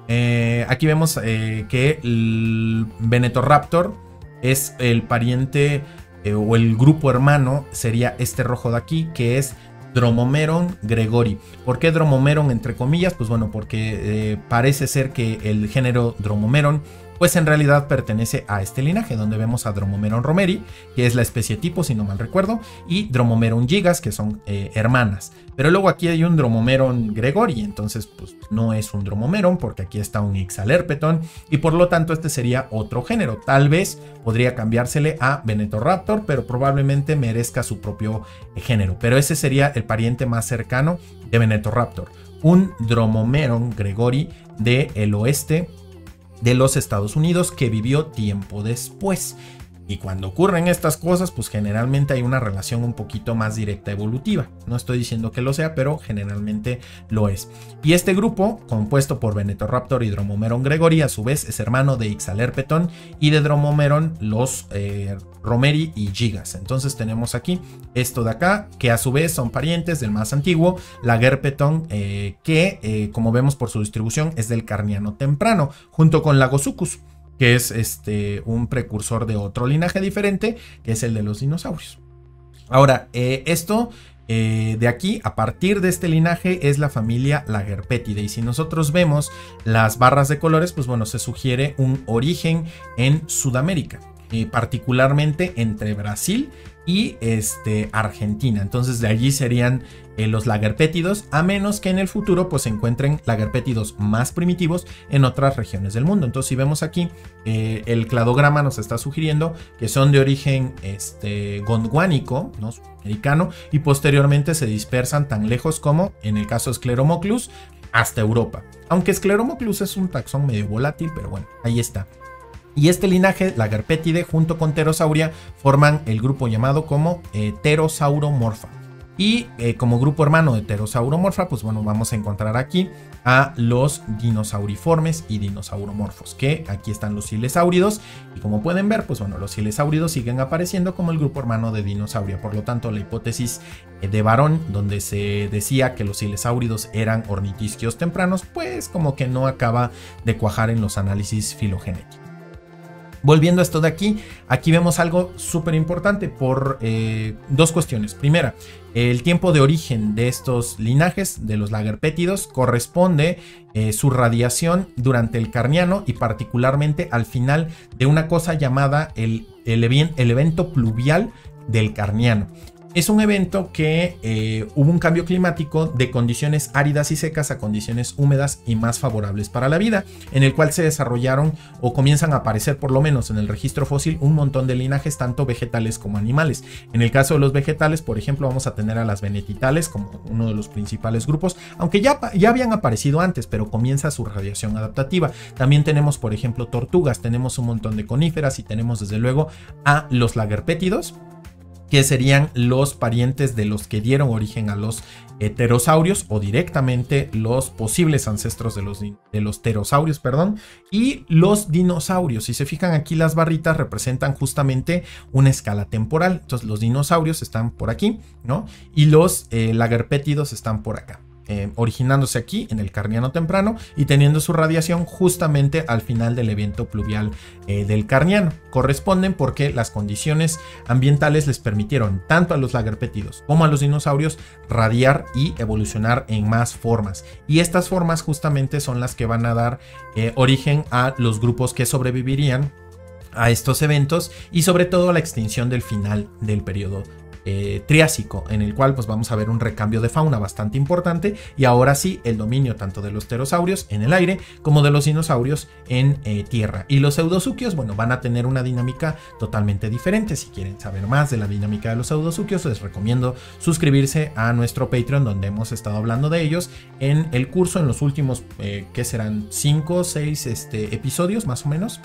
Eh, aquí vemos eh, que el Venetoraptor es el pariente eh, o el grupo hermano, sería este rojo de aquí, que es Dromomeron gregori. ¿Por qué Dromomeron entre comillas? Pues bueno, porque eh, parece ser que el género Dromomeron pues en realidad pertenece a este linaje, donde vemos a Dromomeron romeri, que es la especie tipo, si no mal recuerdo, y Dromomeron gigas, que son eh, hermanas. Pero luego aquí hay un Dromomeron gregori, entonces pues no es un Dromomeron, porque aquí está un Ixalerpeton, y por lo tanto este sería otro género. Tal vez podría cambiársele a Venetoraptor, pero probablemente merezca su propio género. Pero ese sería el pariente más cercano de Venetoraptor, un Dromomeron gregori del oeste de los Estados Unidos, que vivió tiempo después. Y cuando ocurren estas cosas, pues generalmente hay una relación un poquito más directa evolutiva. No estoy diciendo que lo sea, pero generalmente lo es. Y este grupo, compuesto por Venetoraptor y Dromomeron gregori, a su vez es hermano de Ixalerpeton y de Dromomeron los eh, romeri y gigas. Entonces tenemos aquí esto de acá, que a su vez son parientes del más antiguo, Lagerpeton, eh, que eh, como vemos por su distribución es del Carniano temprano, junto con Lagosuchus, que es este, un precursor de otro linaje diferente, que es el de los dinosaurios. Ahora, eh, esto eh, de aquí, a partir de este linaje, es la familia Lagerpetidae. Y si nosotros vemos las barras de colores, pues bueno, se sugiere un origen en Sudamérica, eh, particularmente entre Brasil y este, Argentina. Entonces de allí serían eh, los lagerpétidos, a menos que en el futuro pues se encuentren lagerpétidos más primitivos en otras regiones del mundo. Entonces si vemos aquí, eh, el cladograma nos está sugiriendo que son de origen este, gondwánico, ¿no? Sudamericano, y posteriormente se dispersan tan lejos como, en el caso de Scleromoclus, hasta Europa. Aunque Scleromoclus es un taxón medio volátil, pero bueno, ahí está. Y este linaje, Lagerpetidae, junto con Pterosauria, forman el grupo llamado como eh, Pterosauromorpha. Y eh, como grupo hermano de Pterosauromorpha, pues bueno, vamos a encontrar aquí a los dinosauriformes y dinosauromorfos, que aquí están los silesáuridos. Y como pueden ver, pues bueno, los silesáuridos siguen apareciendo como el grupo hermano de Dinosauria. Por lo tanto, la hipótesis de Varón, donde se decía que los silesáuridos eran ornitisquios tempranos, pues como que no acaba de cuajar en los análisis filogenéticos. Volviendo a esto de aquí, aquí vemos algo súper importante por eh, dos cuestiones. Primera, el tiempo de origen de estos linajes, de los lagerpétidos, corresponde eh, su radiación durante el Carniano y particularmente al final de una cosa llamada el, el, el evento pluvial del Carniano. Es un evento que eh, hubo un cambio climático de condiciones áridas y secas a condiciones húmedas y más favorables para la vida, en el cual se desarrollaron o comienzan a aparecer, por lo menos en el registro fósil, un montón de linajes, tanto vegetales como animales. En el caso de los vegetales, por ejemplo, vamos a tener a las venetitales como uno de los principales grupos, aunque ya, ya habían aparecido antes, pero comienza su radiación adaptativa. También tenemos, por ejemplo, tortugas, tenemos un montón de coníferas y tenemos desde luego a los lagerpétidos, que serían los parientes de los que dieron origen a los pterosaurios o directamente los posibles ancestros de los, de los pterosaurios, perdón, y los dinosaurios. Si se fijan aquí, las barritas representan justamente una escala temporal. Entonces los dinosaurios están por aquí, ¿no? Y los eh, lagerpétidos están por acá. Eh, originándose aquí en el Carniano temprano y teniendo su radiación justamente al final del evento pluvial eh, del Carniano. Corresponden porque las condiciones ambientales les permitieron tanto a los lagerpétidos como a los dinosaurios radiar y evolucionar en más formas. Y estas formas justamente son las que van a dar eh, origen a los grupos que sobrevivirían a estos eventos y sobre todo a la extinción del final del periodo Eh, Triásico, en el cual pues vamos a ver un recambio de fauna bastante importante y ahora sí el dominio tanto de los pterosaurios en el aire como de los dinosaurios en eh, tierra. Y los pseudosuquios, bueno, van a tener una dinámica totalmente diferente. Si quieren saber más de la dinámica de los pseudosuquios, les recomiendo suscribirse a nuestro Patreon, donde hemos estado hablando de ellos en el curso, en los últimos eh, que serán cinco o seis este, episodios más o menos.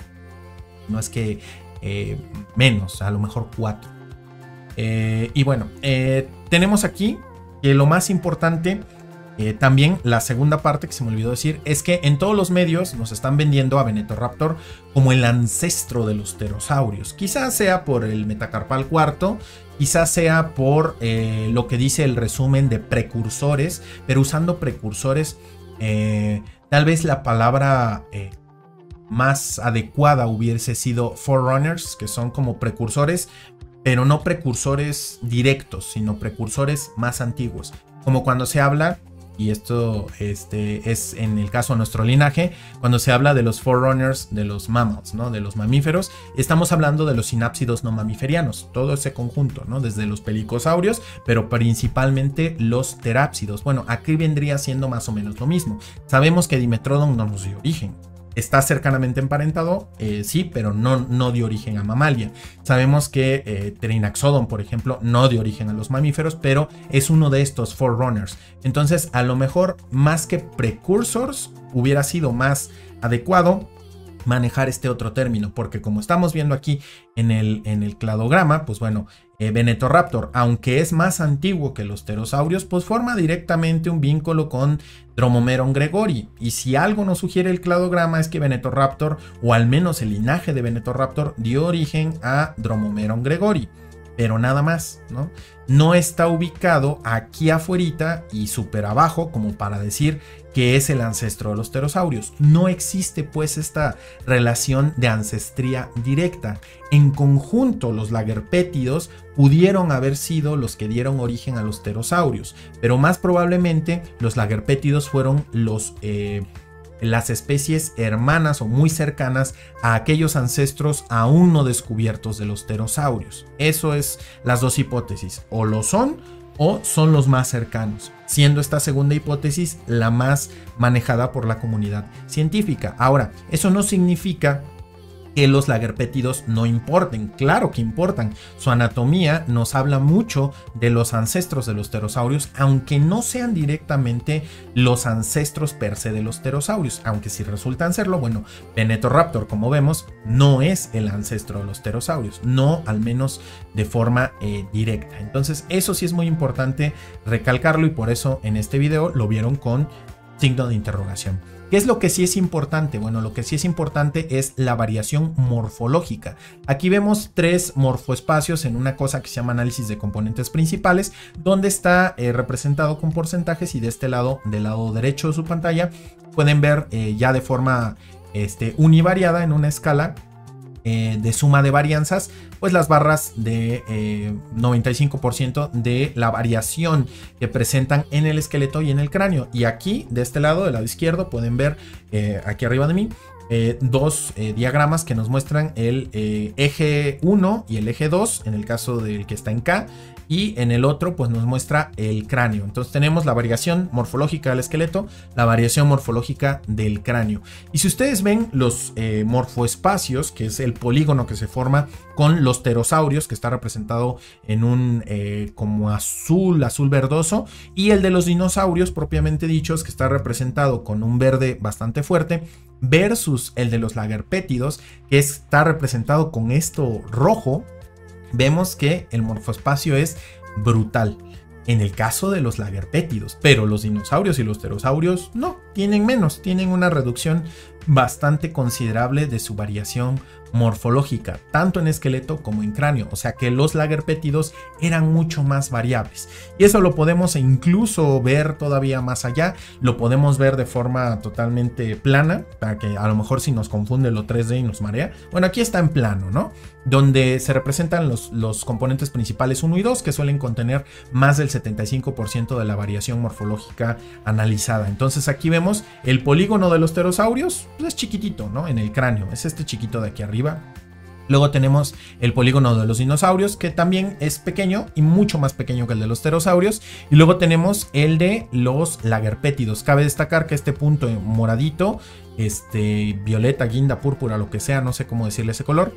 No es que eh, menos, a lo mejor cuatro. Eh, y bueno, eh, tenemos aquí que lo más importante, eh, también la segunda parte que se me olvidó decir, es que en todos los medios nos están vendiendo a Venetoraptor como el ancestro de los pterosaurios. Quizás sea por el metacarpal cuarto, quizás sea por eh, lo que dice el resumen de precursores, pero usando precursores eh, Tal vez la palabra eh, más adecuada hubiese sido forerunners, que son como precursores, pero no precursores directos, sino precursores más antiguos. Como cuando se habla, y esto este, es en el caso de nuestro linaje, cuando se habla de los forerunners de los mammals, ¿no? De los mamíferos, estamos hablando de los sinápsidos no mamiferianos, todo ese conjunto, ¿no? Desde los pelicosaurios, pero principalmente los terápsidos. Bueno, aquí vendría siendo más o menos lo mismo. Sabemos que Dimetrodon no nos dio origen. Está cercanamente emparentado, eh, sí, pero no, no dio origen a mamalia. Sabemos que eh, Pterinaxodon, por ejemplo, no dio origen a los mamíferos, pero es uno de estos forerunners. Entonces, a lo mejor, más que precursors, hubiera sido más adecuado manejar este otro término, porque como estamos viendo aquí en el, en el cladograma, pues bueno, eh, Venetoraptor, aunque es más antiguo que los pterosaurios, pues forma directamente un vínculo con Dromaeomeron gregori, y si algo nos sugiere el cladograma es que Venetoraptor, o al menos el linaje de Venetoraptor, dio origen a Dromaeomeron gregori, pero nada más, ¿no? No está ubicado aquí afuerita y súper abajo como para decir que es el ancestro de los pterosaurios. No existe pues esta relación de ancestría directa. En conjunto, los lagerpétidos pudieron haber sido los que dieron origen a los pterosaurios, pero más probablemente los lagerpétidos fueron los... Eh, las especies hermanas o muy cercanas a aquellos ancestros aún no descubiertos de los pterosaurios. Eso es las dos hipótesis, o lo son o son los más cercanos, siendo esta segunda hipótesis la más manejada por la comunidad científica. Ahora, eso no significa que los lagerpétidos no importen, claro que importan. Su anatomía nos habla mucho de los ancestros de los pterosaurios, aunque no sean directamente los ancestros per se de los pterosaurios, aunque si resultan serlo, bueno, Venetoraptor, como vemos, no es el ancestro de los pterosaurios, no al menos de forma eh, directa. Entonces eso sí es muy importante recalcarlo, y por eso en este video lo vieron con signo de interrogación. ¿Qué es lo que sí es importante? Bueno, lo que sí es importante es la variación morfológica. Aquí vemos tres morfoespacios en una cosa que se llama análisis de componentes principales, donde está eh, representado con porcentajes, y de este lado, del lado derecho de su pantalla, pueden ver eh, ya de forma este, univariada en una escala eh, de suma de varianzas, pues las barras de eh, noventa y cinco por ciento de la variación que presentan en el esqueleto y en el cráneo. Y aquí, de este lado, del lado izquierdo, pueden ver eh, aquí arriba de mí, eh, dos eh, diagramas que nos muestran el eh, eje uno y el eje dos, en el caso del que está en K, y en el otro pues nos muestra el cráneo. Entonces tenemos la variación morfológica del esqueleto, la variación morfológica del cráneo. Y si ustedes ven los eh, morfoespacios, que es el polígono que se forma con los pterosaurios, que está representado en un eh, como azul, azul verdoso, y el de los dinosaurios propiamente dichos, que está representado con un verde bastante fuerte, versus el de los lagerpétidos, que está representado con esto rojo, vemos que el morfoespacio es brutal en el caso de los lagerpétidos, pero los dinosaurios y los pterosaurios no, tienen menos, tienen una reducción bastante considerable de su variación morfológica, tanto en esqueleto como en cráneo, o sea que los lagerpétidos eran mucho más variables, y eso lo podemos incluso ver todavía más allá, lo podemos ver de forma totalmente plana, para que a lo mejor si nos confunde lo tres D y nos marea. Bueno, aquí está en plano, ¿no? Donde se representan los, los componentes principales uno y dos, que suelen contener más del setenta y cinco por ciento de la variación morfológica analizada. Entonces aquí vemos el polígono de los pterosaurios, pues es chiquitito, ¿no? En el cráneo, es este chiquito de aquí arriba. Luego tenemos el polígono de los dinosaurios, que también es pequeño y mucho más pequeño que el de los pterosaurios. Y luego tenemos el de los lagerpétidos. Cabe destacar que este punto moradito, este violeta, guinda, púrpura, lo que sea, no sé cómo decirle ese color,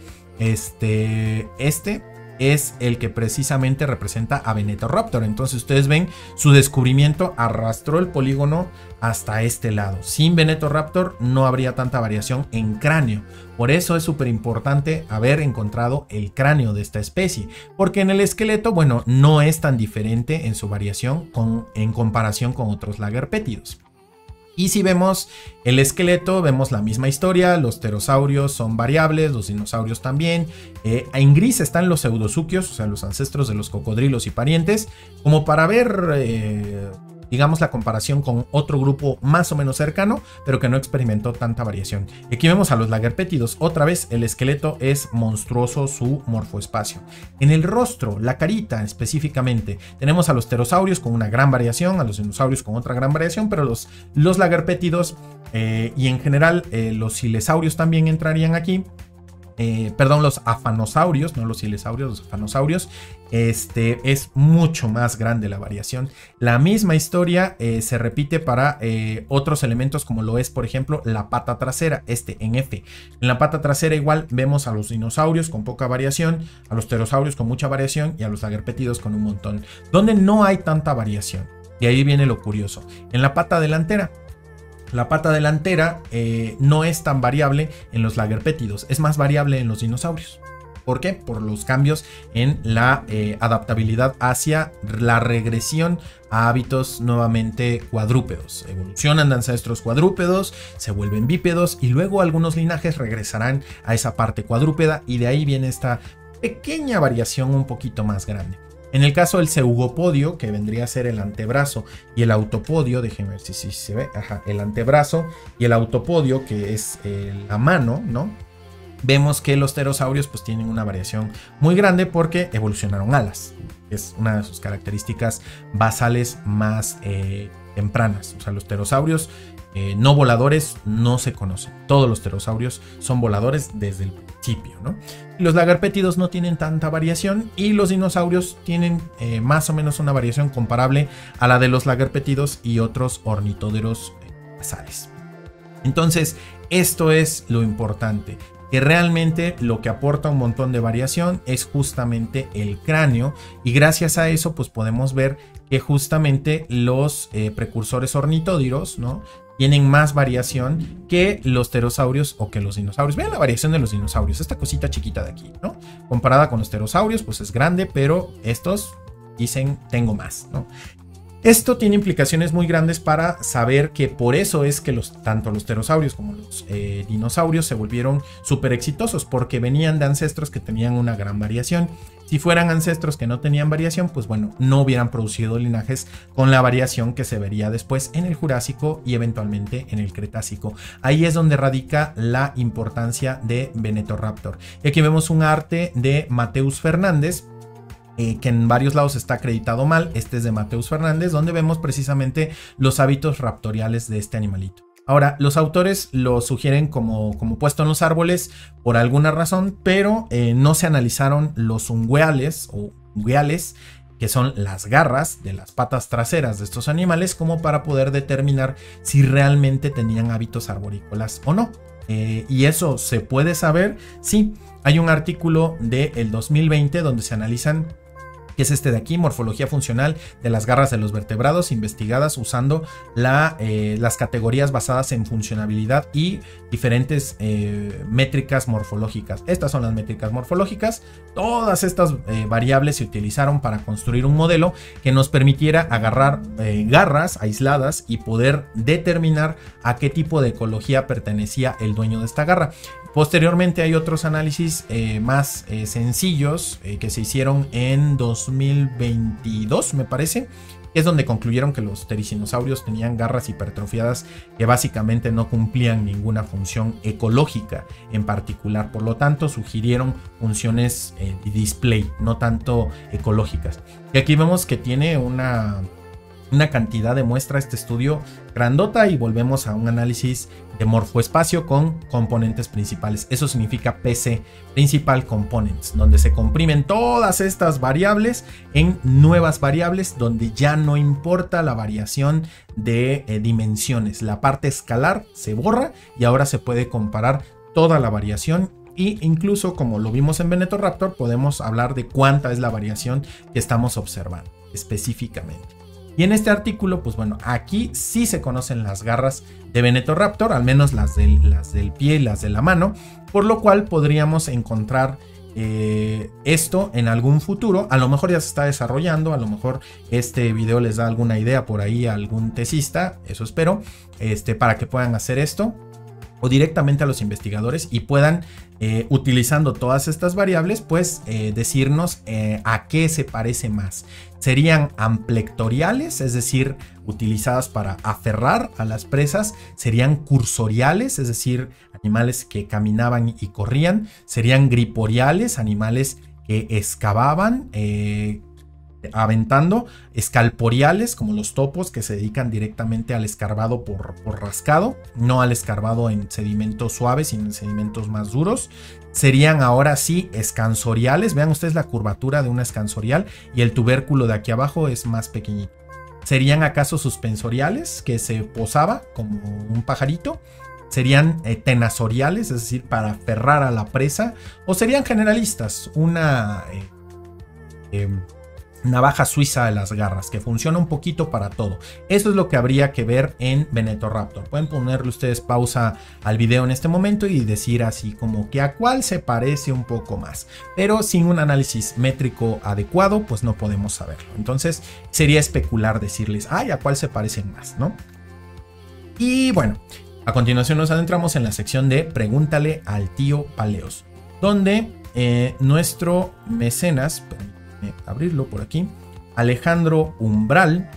este, este es el que precisamente representa a Venetoraptor. Entonces ustedes ven, su descubrimiento arrastró el polígono hasta este lado. Sin Venetoraptor no habría tanta variación en cráneo. Por eso es súper importante haber encontrado el cráneo de esta especie, porque en el esqueleto, bueno, no es tan diferente en su variación con, en comparación con otros lagerpétidos. Y si vemos el esqueleto, vemos la misma historia, los pterosaurios son variables, los dinosaurios también. Eh, en gris están los pseudosuquios, o sea, los ancestros de los cocodrilos y parientes, como para ver eh, digamos, la comparación con otro grupo más o menos cercano, pero que no experimentó tanta variación. Y aquí vemos a los lagarpétidos. Otra vez, el esqueleto es monstruoso su morfoespacio. En el rostro, la carita específicamente, tenemos a los pterosaurios con una gran variación, a los dinosaurios con otra gran variación, pero los, los lagarpétidos eh, y en general eh, los silesaurios también entrarían aquí. Eh, perdón, los afanosaurios, no los silesaurios, los afanosaurios, este, es mucho más grande la variación. La misma historia eh, se repite para eh, otros elementos como lo es, por ejemplo, la pata trasera, este en F. En la pata trasera igual vemos a los dinosaurios con poca variación, a los pterosaurios con mucha variación y a los lagarpétidos con un montón. Donde no hay tanta variación, y ahí viene lo curioso, en la pata delantera. La pata delantera eh, no es tan variable en los lagarpétidos, es más variable en los dinosaurios. ¿Por qué? Por los cambios en la eh, adaptabilidad hacia la regresión a hábitos nuevamente cuadrúpedos. Evolucionan de ancestros cuadrúpedos, se vuelven bípedos y luego algunos linajes regresarán a esa parte cuadrúpeda y de ahí viene esta pequeña variación un poquito más grande. En el caso del zeugopodio, que vendría a ser el antebrazo, y el autopodio, déjenme ver si, si se ve, ajá, el antebrazo y el autopodio, que es eh, la mano, ¿no? Vemos que los pterosaurios pues tienen una variación muy grande porque evolucionaron alas. Es una de sus características basales más eh, tempranas. O sea, los pterosaurios eh, no voladores no se conocen. Todos los pterosaurios son voladores desde el principio, ¿no? Los lagarpétidos no tienen tanta variación y los dinosaurios tienen eh, más o menos una variación comparable a la de los lagarpétidos y otros ornitóderos eh, basales. Entonces, esto es lo importante, que realmente lo que aporta un montón de variación es justamente el cráneo, y gracias a eso pues podemos ver que justamente los eh, precursores ornitóderos, ¿no?, tienen más variación que los pterosaurios o que los dinosaurios. Vean la variación de los dinosaurios, esta cosita chiquita de aquí, ¿no? Comparada con los pterosaurios, pues es grande, pero estos dicen tengo más, ¿no? Esto tiene implicaciones muy grandes para saber que por eso es que los, tanto los pterosaurios como los eh, dinosaurios se volvieron súper exitosos, porque venían de ancestros que tenían una gran variación. Si fueran ancestros que no tenían variación, pues bueno, no hubieran producido linajes con la variación que se vería después en el Jurásico y eventualmente en el Cretácico. Ahí es donde radica la importancia de Venetoraptor. Y aquí vemos un arte de Mateus Fernández, Eh, que en varios lados está acreditado mal. Este es de Mateus Fernández, donde vemos precisamente los hábitos raptoriales de este animalito. Ahora, los autores lo sugieren como, como puesto en los árboles por alguna razón, pero eh, no se analizaron los ungueales o ungueales, que son las garras de las patas traseras de estos animales, como para poder determinar si realmente tenían hábitos arborícolas o no. Eh, y eso se puede saber, sí. Hay un artículo del dos mil veinte donde se analizan, que es este de aquí, morfología funcional de las garras de los vertebrados investigadas usando la, eh, las categorías basadas en funcionabilidad y diferentes eh, métricas morfológicas. Estas son las métricas morfológicas. Todas estas eh, variables se utilizaron para construir un modelo que nos permitiera agarrar eh, garras aisladas y poder determinar a qué tipo de ecología pertenecía el dueño de esta garra. Posteriormente hay otros análisis eh, más eh, sencillos eh, que se hicieron en dos mil veintidós, me parece, que es donde concluyeron que los ptericinosaurios tenían garras hipertrofiadas que básicamente no cumplían ninguna función ecológica en particular. Por lo tanto, sugirieron funciones eh, de display, no tanto ecológicas. Y aquí vemos que tiene una... una cantidad de muestra este estudio grandota, y volvemos a un análisis de morfoespacio con componentes principales. Eso significa P C, Principal Components, donde se comprimen todas estas variables en nuevas variables, donde ya no importa la variación de eh, dimensiones. La parte escalar se borra y ahora se puede comparar toda la variación. Y incluso, como lo vimos en Venetoraptor, podemos hablar de cuánta es la variación que estamos observando específicamente. Y en este artículo, pues bueno, aquí sí se conocen las garras de Venetoraptor, al menos las del, las del pie y las de la mano, por lo cual podríamos encontrar eh, esto en algún futuro. A lo mejor ya se está desarrollando, a lo mejor este video les da alguna idea por ahí a algún tesista, eso espero, este, para que puedan hacer esto. o directamente a los investigadores y puedan, eh, utilizando todas estas variables, pues eh, decirnos eh, a qué se parece más. Serían amplectoriales, es decir, utilizadas para aferrar a las presas. Serían cursoriales, es decir, animales que caminaban y corrían. Serían griporiales, animales que excavaban, eh, aventando. Escalporiales, como los topos, que se dedican directamente al escarbado por, por rascado, no al escarbado en sedimentos suaves, sino en sedimentos más duros. Serían ahora sí escansoriales. Vean ustedes la curvatura de una escansorial y el tubérculo de aquí abajo es más pequeñito. Serían acaso suspensoriales, que se posaba como un pajarito. Serían eh, tenasoriales, es decir, para aferrar a la presa. O serían generalistas, una eh, eh, navaja suiza de las garras, que funciona un poquito para todo. Eso es lo que habría que ver en Venetoraptor. Pueden ponerle ustedes pausa al video en este momento y decir así como que a cuál se parece un poco más. Pero sin un análisis métrico adecuado, pues no podemos saberlo. Entonces sería especular decirles, ay, a cuál se parecen más, ¿no? Y bueno, a continuación nos adentramos en la sección de Pregúntale al tío Paleos, donde eh, nuestro mecenas, abrirlo por aquí, Alejandro Umbral,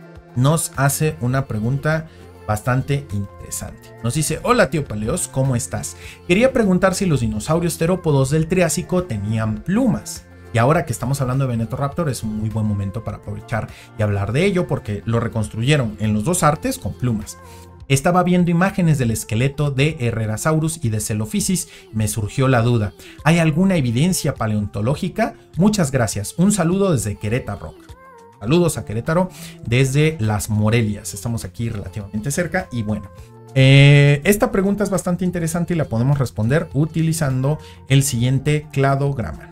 nos hace una pregunta bastante interesante. Nos dice: hola tío Paleos, ¿cómo estás? Quería preguntar si los dinosaurios terópodos del Triásico tenían plumas. Y ahora que estamos hablando de Venetoraptor es un muy buen momento para aprovechar y hablar de ello, porque lo reconstruyeron en los dos artes con plumas. Estaba viendo imágenes del esqueleto de Herrerasaurus y de Celophysis y me surgió la duda. ¿Hay alguna evidencia paleontológica? Muchas gracias. Un saludo desde Querétaro. Saludos a Querétaro desde Las Morelias. Estamos aquí relativamente cerca y bueno. Eh, esta pregunta es bastante interesante y la podemos responder utilizando el siguiente cladograma.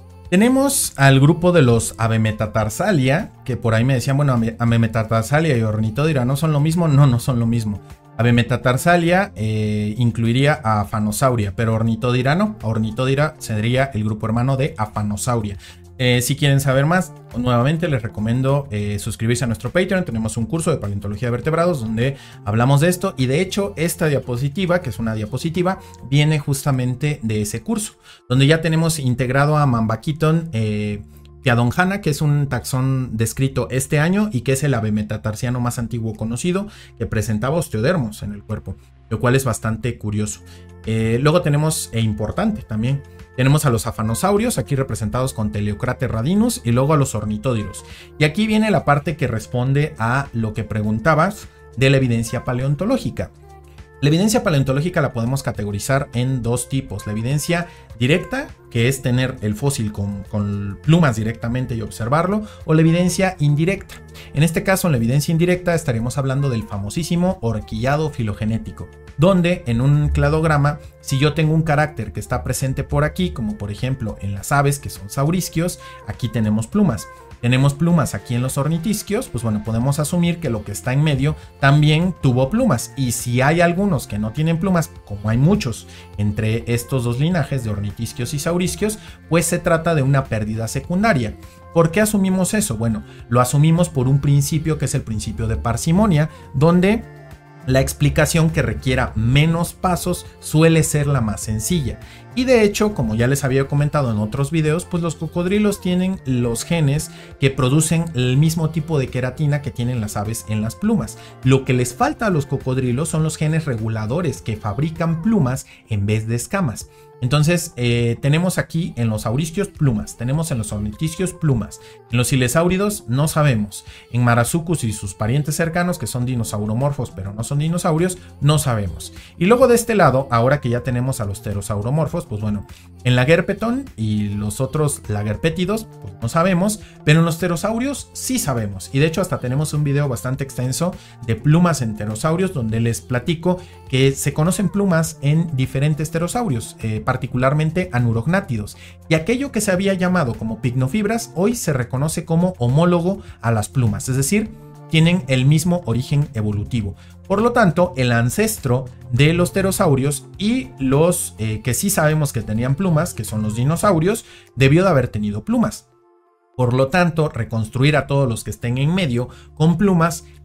Tenemos al grupo de los Avemetatarsalia, que por ahí me decían, bueno, Avemetatarsalia y Ornitodira no son lo mismo. No, no son lo mismo. Avemetatarsalia eh, incluiría a Afanosauria, pero Ornitodira no. Ornitodira sería el grupo hermano de Afanosauria. Eh, si quieren saber más, nuevamente les recomiendo eh, suscribirse a nuestro Patreon. Tenemos un curso de paleontología de vertebrados donde hablamos de esto. Y de hecho, esta diapositiva, que es una diapositiva, viene justamente de ese curso, donde ya tenemos integrado a Mambaquiton eh, Tiadonjana, que es un taxón descrito este año y que es el avemetatarsiano más antiguo conocido, que presentaba osteodermos en el cuerpo, lo cual es bastante curioso. Eh, luego tenemos, e importante también, tenemos a los afanosaurios, aquí representados con Teleocrate radinus, y luego a los ornitódiros. Y aquí viene la parte que responde a lo que preguntabas de la evidencia paleontológica. La evidencia paleontológica la podemos categorizar en dos tipos. La evidencia directa, que es tener el fósil con, con plumas directamente y observarlo, o la evidencia indirecta. En este caso, en la evidencia indirecta, estaremos hablando del famosísimo horquillado filogenético, donde en un cladograma, si yo tengo un carácter que está presente por aquí, como por ejemplo en las aves que son saurisquios, aquí tenemos plumas. Tenemos plumas aquí en los ornitisquios, pues bueno, podemos asumir que lo que está en medio también tuvo plumas. Y si hay algunos que no tienen plumas, como hay muchos entre estos dos linajes de ornitisquios y saurisquios, pues se trata de una pérdida secundaria. ¿Por qué asumimos eso? Bueno, lo asumimos por un principio que es el principio de parsimonia, donde la explicación que requiera menos pasos suele ser la más sencilla. Y de hecho, como ya les había comentado en otros videos, pues los cocodrilos tienen los genes que producen el mismo tipo de queratina que tienen las aves en las plumas. Lo que les falta a los cocodrilos son los genes reguladores que fabrican plumas en vez de escamas. Entonces eh, tenemos aquí en los saurisquios plumas, tenemos en los ornitisquios plumas, en los silesáuridos no sabemos, en Marazucus y sus parientes cercanos que son dinosauromorfos pero no son dinosaurios, no sabemos. Y luego de este lado, ahora que ya tenemos a los pterosauromorfos, pues bueno, en Lagerpeton y los otros lagerpétidos pues no sabemos, pero en los pterosaurios sí sabemos. Y de hecho hasta tenemos un video bastante extenso de plumas en pterosaurios donde les platico que se conocen plumas en diferentes pterosaurios, eh, particularmente anurognátidos, y aquello que se había llamado como picnofibras hoy se reconoce como homólogo a las plumas, es decir, tienen el mismo origen evolutivo. Por lo tanto, el ancestro de los pterosaurios y los eh, que sí sabemos que tenían plumas, que son los dinosaurios, debió de haber tenido plumas. Por lo tanto, reconstruir a todos los que estén en medio con plumas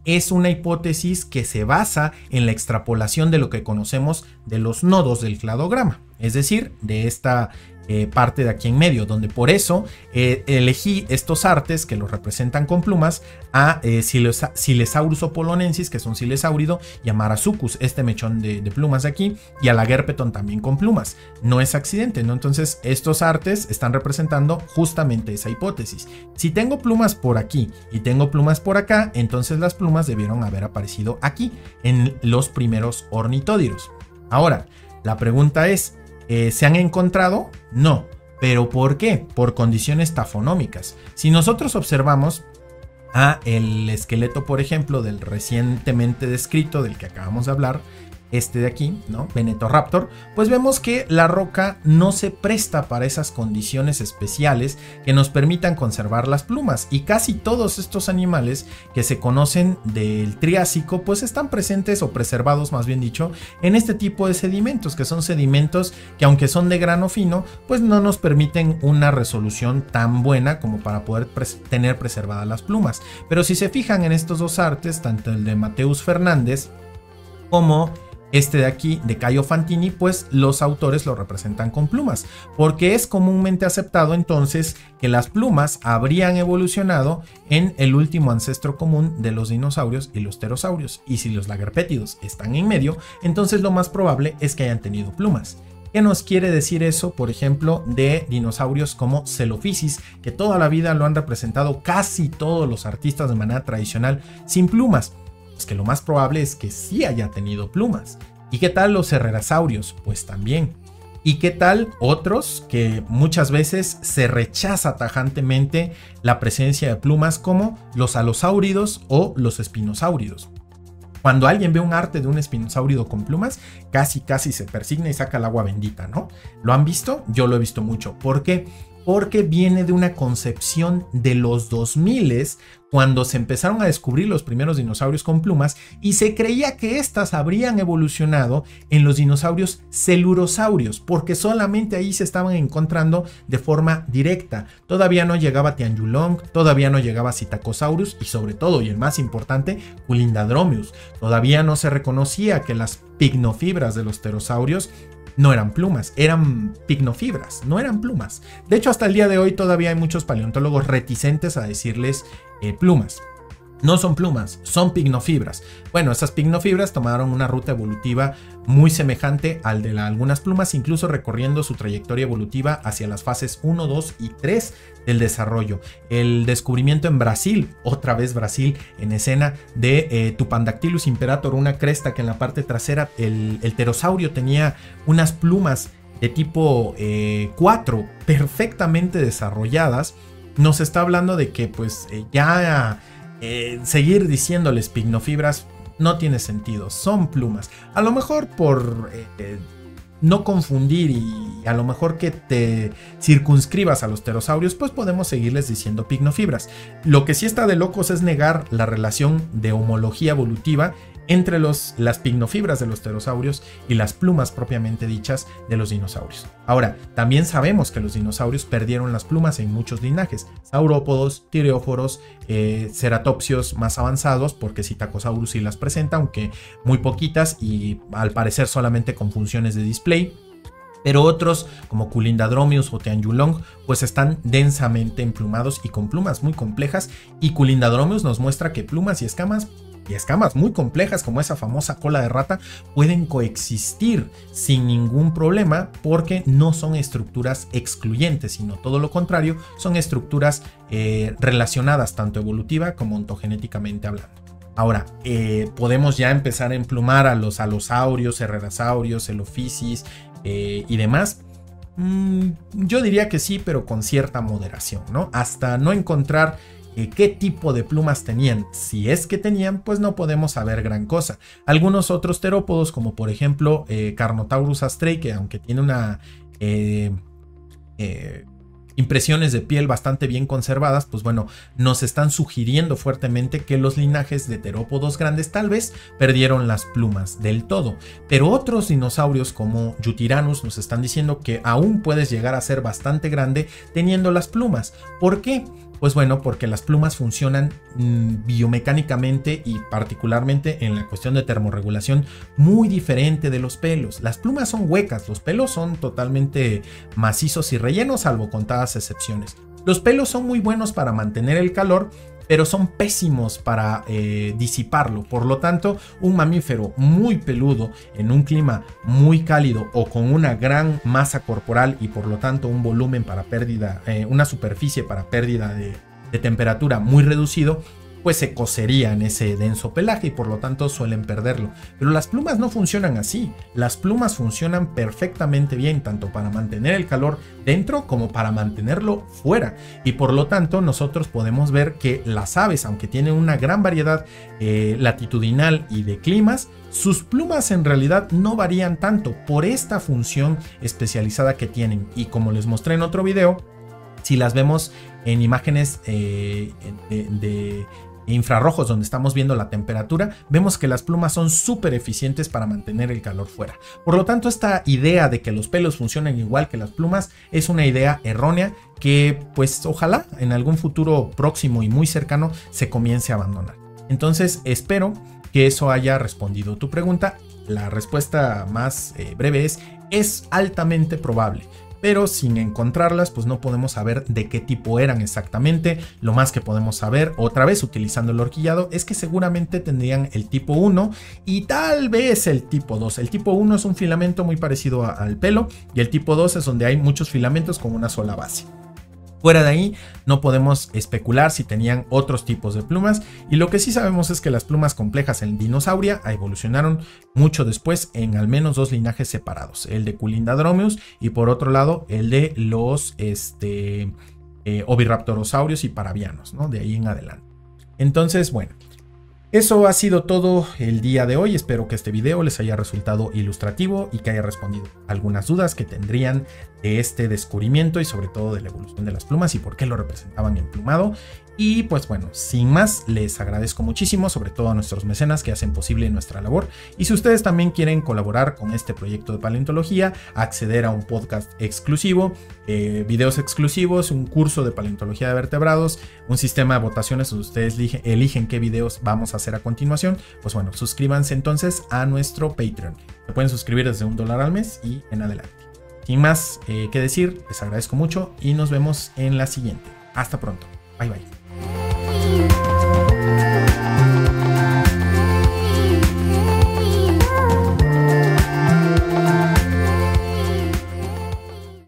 es una hipótesis que se basa en la extrapolación de lo que conocemos de los nodos del cladograma, es decir, de esta eh, parte de aquí en medio, donde por eso eh, elegí estos artes que los representan con plumas a eh, Silesaurus opolonensis, que es un silesáurido, y a Marasuchus, este mechón de, de plumas de aquí, y a Lagerpeton también con plumas. No es accidente, ¿no? Entonces estos artes están representando justamente esa hipótesis. Si tengo plumas por aquí y tengo plumas por acá, entonces las plumas debieron haber aparecido aquí, en los primeros ornitódiros. Ahora, la pregunta es, Eh, ¿se han encontrado? No. ¿Pero por qué? Por condiciones tafonómicas. Si nosotros observamos a el esqueleto, por ejemplo, del recientemente descrito, del que acabamos de hablar, este de aquí, ¿no? Venetoraptor, pues vemos que la roca no se presta para esas condiciones especiales que nos permitan conservar las plumas, y casi todos estos animales que se conocen del Triásico pues están presentes o preservados, más bien dicho, en este tipo de sedimentos, que son sedimentos que, aunque son de grano fino, pues no nos permiten una resolución tan buena como para poder pres- tener preservadas las plumas. Pero si se fijan en estos dos artes, tanto el de Mateus Fernández como este de aquí de Caio Fantini, pues los autores lo representan con plumas, porque es comúnmente aceptado entonces que las plumas habrían evolucionado en el último ancestro común de los dinosaurios y los pterosaurios, y si los lagarpétidos están en medio, entonces lo más probable es que hayan tenido plumas. ¿Qué nos quiere decir eso, por ejemplo, de dinosaurios como Celophysis, que toda la vida lo han representado casi todos los artistas de manera tradicional sin plumas? Pues que lo más probable es que sí haya tenido plumas. ¿Y qué tal los herrerasaurios? Pues también. ¿Y qué tal otros que muchas veces se rechaza tajantemente la presencia de plumas, como los alosáuridos o los espinosáuridos? Cuando alguien ve un arte de un espinosáurido con plumas, casi casi se persigna y saca el agua bendita, ¿no? ¿Lo han visto? Yo lo he visto mucho. ¿Por qué? Porque viene de una concepción de los dos mil, cuando se empezaron a descubrir los primeros dinosaurios con plumas, y se creía que éstas habrían evolucionado en los dinosaurios celurosaurios, porque solamente ahí se estaban encontrando de forma directa. Todavía no llegaba Tianjulong, todavía no llegaba Psittacosaurus, y sobre todo, y el más importante, Culindadromeus. Todavía no se reconocía que las pignofibras de los pterosaurios no eran plumas, eran pignofibras, no eran plumas. De hecho, hasta el día de hoy todavía hay muchos paleontólogos reticentes a decirles eh, plumas. No son plumas, son pignofibras. Bueno, esas pignofibras tomaron una ruta evolutiva muy semejante al de la, algunas plumas, incluso recorriendo su trayectoria evolutiva hacia las fases uno, dos y tres del desarrollo. El descubrimiento en Brasil, otra vez Brasil en escena, de eh, Tupandactylus imperator, una cresta que en la parte trasera el, el pterosaurio tenía unas plumas de tipo eh, cuatro perfectamente desarrolladas, nos está hablando de que pues eh, ya... Eh, seguir diciéndoles pignofibras no tiene sentido, son plumas. A lo mejor por eh, eh, no confundir y a lo mejor que te circunscribas a los pterosaurios, pues podemos seguirles diciendo pignofibras. Lo que sí está de locos es negar la relación de homología evolutiva entre los, las pignofibras de los pterosaurios y las plumas propiamente dichas de los dinosaurios. Ahora, también sabemos que los dinosaurios perdieron las plumas en muchos linajes: saurópodos, tireóforos, eh, ceratopsios más avanzados, porque Psittacosaurus sí las presenta, aunque muy poquitas y al parecer solamente con funciones de display. Pero otros, como Culindadromeus o Tianjulong, pues están densamente emplumados y con plumas muy complejas, y Culindadromeus nos muestra que plumas y escamas y escamas muy complejas, como esa famosa cola de rata, pueden coexistir sin ningún problema, porque no son estructuras excluyentes, sino todo lo contrario, son estructuras eh, relacionadas tanto evolutiva como ontogenéticamente hablando. Ahora, eh, podemos ya empezar a emplumar a los alosaurios, herrerasaurios, Celophysis eh, y demás. Mm, yo diría que sí, pero con cierta moderación, ¿no? Hasta no encontrar Eh, qué tipo de plumas tenían. Si es que tenían, pues no podemos saber gran cosa. Algunos otros terópodos, como por ejemplo eh, Carnotaurus astrei, que aunque tiene una eh, eh, impresiones de piel bastante bien conservadas, pues bueno, nos están sugiriendo fuertemente que los linajes de terópodos grandes tal vez perdieron las plumas del todo. Pero otros dinosaurios como Yutyrannus nos están diciendo que aún puedes llegar a ser bastante grande teniendo las plumas. ¿Por qué? Pues bueno, porque las plumas funcionan mmm, biomecánicamente y particularmente en la cuestión de termorregulación muy diferente de los pelos. Las plumas son huecas, los pelos son totalmente macizos y rellenos, salvo contadas excepciones. Los pelos son muy buenos para mantener el calor, pero son pésimos para eh, disiparlo. Por lo tanto, un mamífero muy peludo en un clima muy cálido o con una gran masa corporal y por lo tanto un volumen para pérdida, eh, una superficie para pérdida de, de temperatura muy reducido, pues se cocería en ese denso pelaje y por lo tanto suelen perderlo. Pero las plumas no funcionan así. Las plumas funcionan perfectamente bien, tanto para mantener el calor dentro como para mantenerlo fuera. Y por lo tanto nosotros podemos ver que las aves, aunque tienen una gran variedad eh, latitudinal y de climas, sus plumas en realidad no varían tanto por esta función especializada que tienen. Y como les mostré en otro video, si las vemos en imágenes eh, de, de infrarrojos donde estamos viendo la temperatura, vemos que las plumas son súper eficientes para mantener el calor fuera. Por lo tanto, esta idea de que los pelos funcionan igual que las plumas es una idea errónea que pues ojalá en algún futuro próximo y muy cercano se comience a abandonar. Entonces espero que eso haya respondido tu pregunta. La respuesta más eh, breve es es altamente probable. Pero sin encontrarlas, pues no podemos saber de qué tipo eran exactamente. Lo más que podemos saber, otra vez utilizando el horquillado, es que seguramente tendrían el tipo uno y tal vez el tipo dos. El tipo uno es un filamento muy parecido a, al pelo y el tipo dos es donde hay muchos filamentos con una sola base. Fuera de ahí no podemos especular si tenían otros tipos de plumas, y lo que sí sabemos es que las plumas complejas en Dinosauria evolucionaron mucho después en al menos dos linajes separados, el de Culindadromeus y por otro lado el de los este, eh, oviraptorosaurios y parabianos, ¿no? De ahí en adelante. Entonces, bueno, eso ha sido todo el día de hoy. Espero que este video les haya resultado ilustrativo y que haya respondido algunas dudas que tendrían de este descubrimiento y sobre todo de la evolución de las plumas y por qué lo representaban emplumado. Y pues bueno, sin más, les agradezco muchísimo, sobre todo a nuestros mecenas que hacen posible nuestra labor. Y si ustedes también quieren colaborar con este proyecto de paleontología, acceder a un podcast exclusivo, eh, videos exclusivos, un curso de paleontología de vertebrados, un sistema de votaciones donde ustedes eligen, eligen qué videos vamos a hacer a continuación, pues bueno, suscríbanse entonces a nuestro Patreon. Se pueden suscribir desde un dólar al mes y en adelante. Sin más eh, que decir, les agradezco mucho y nos vemos en la siguiente. Hasta pronto. Bye bye.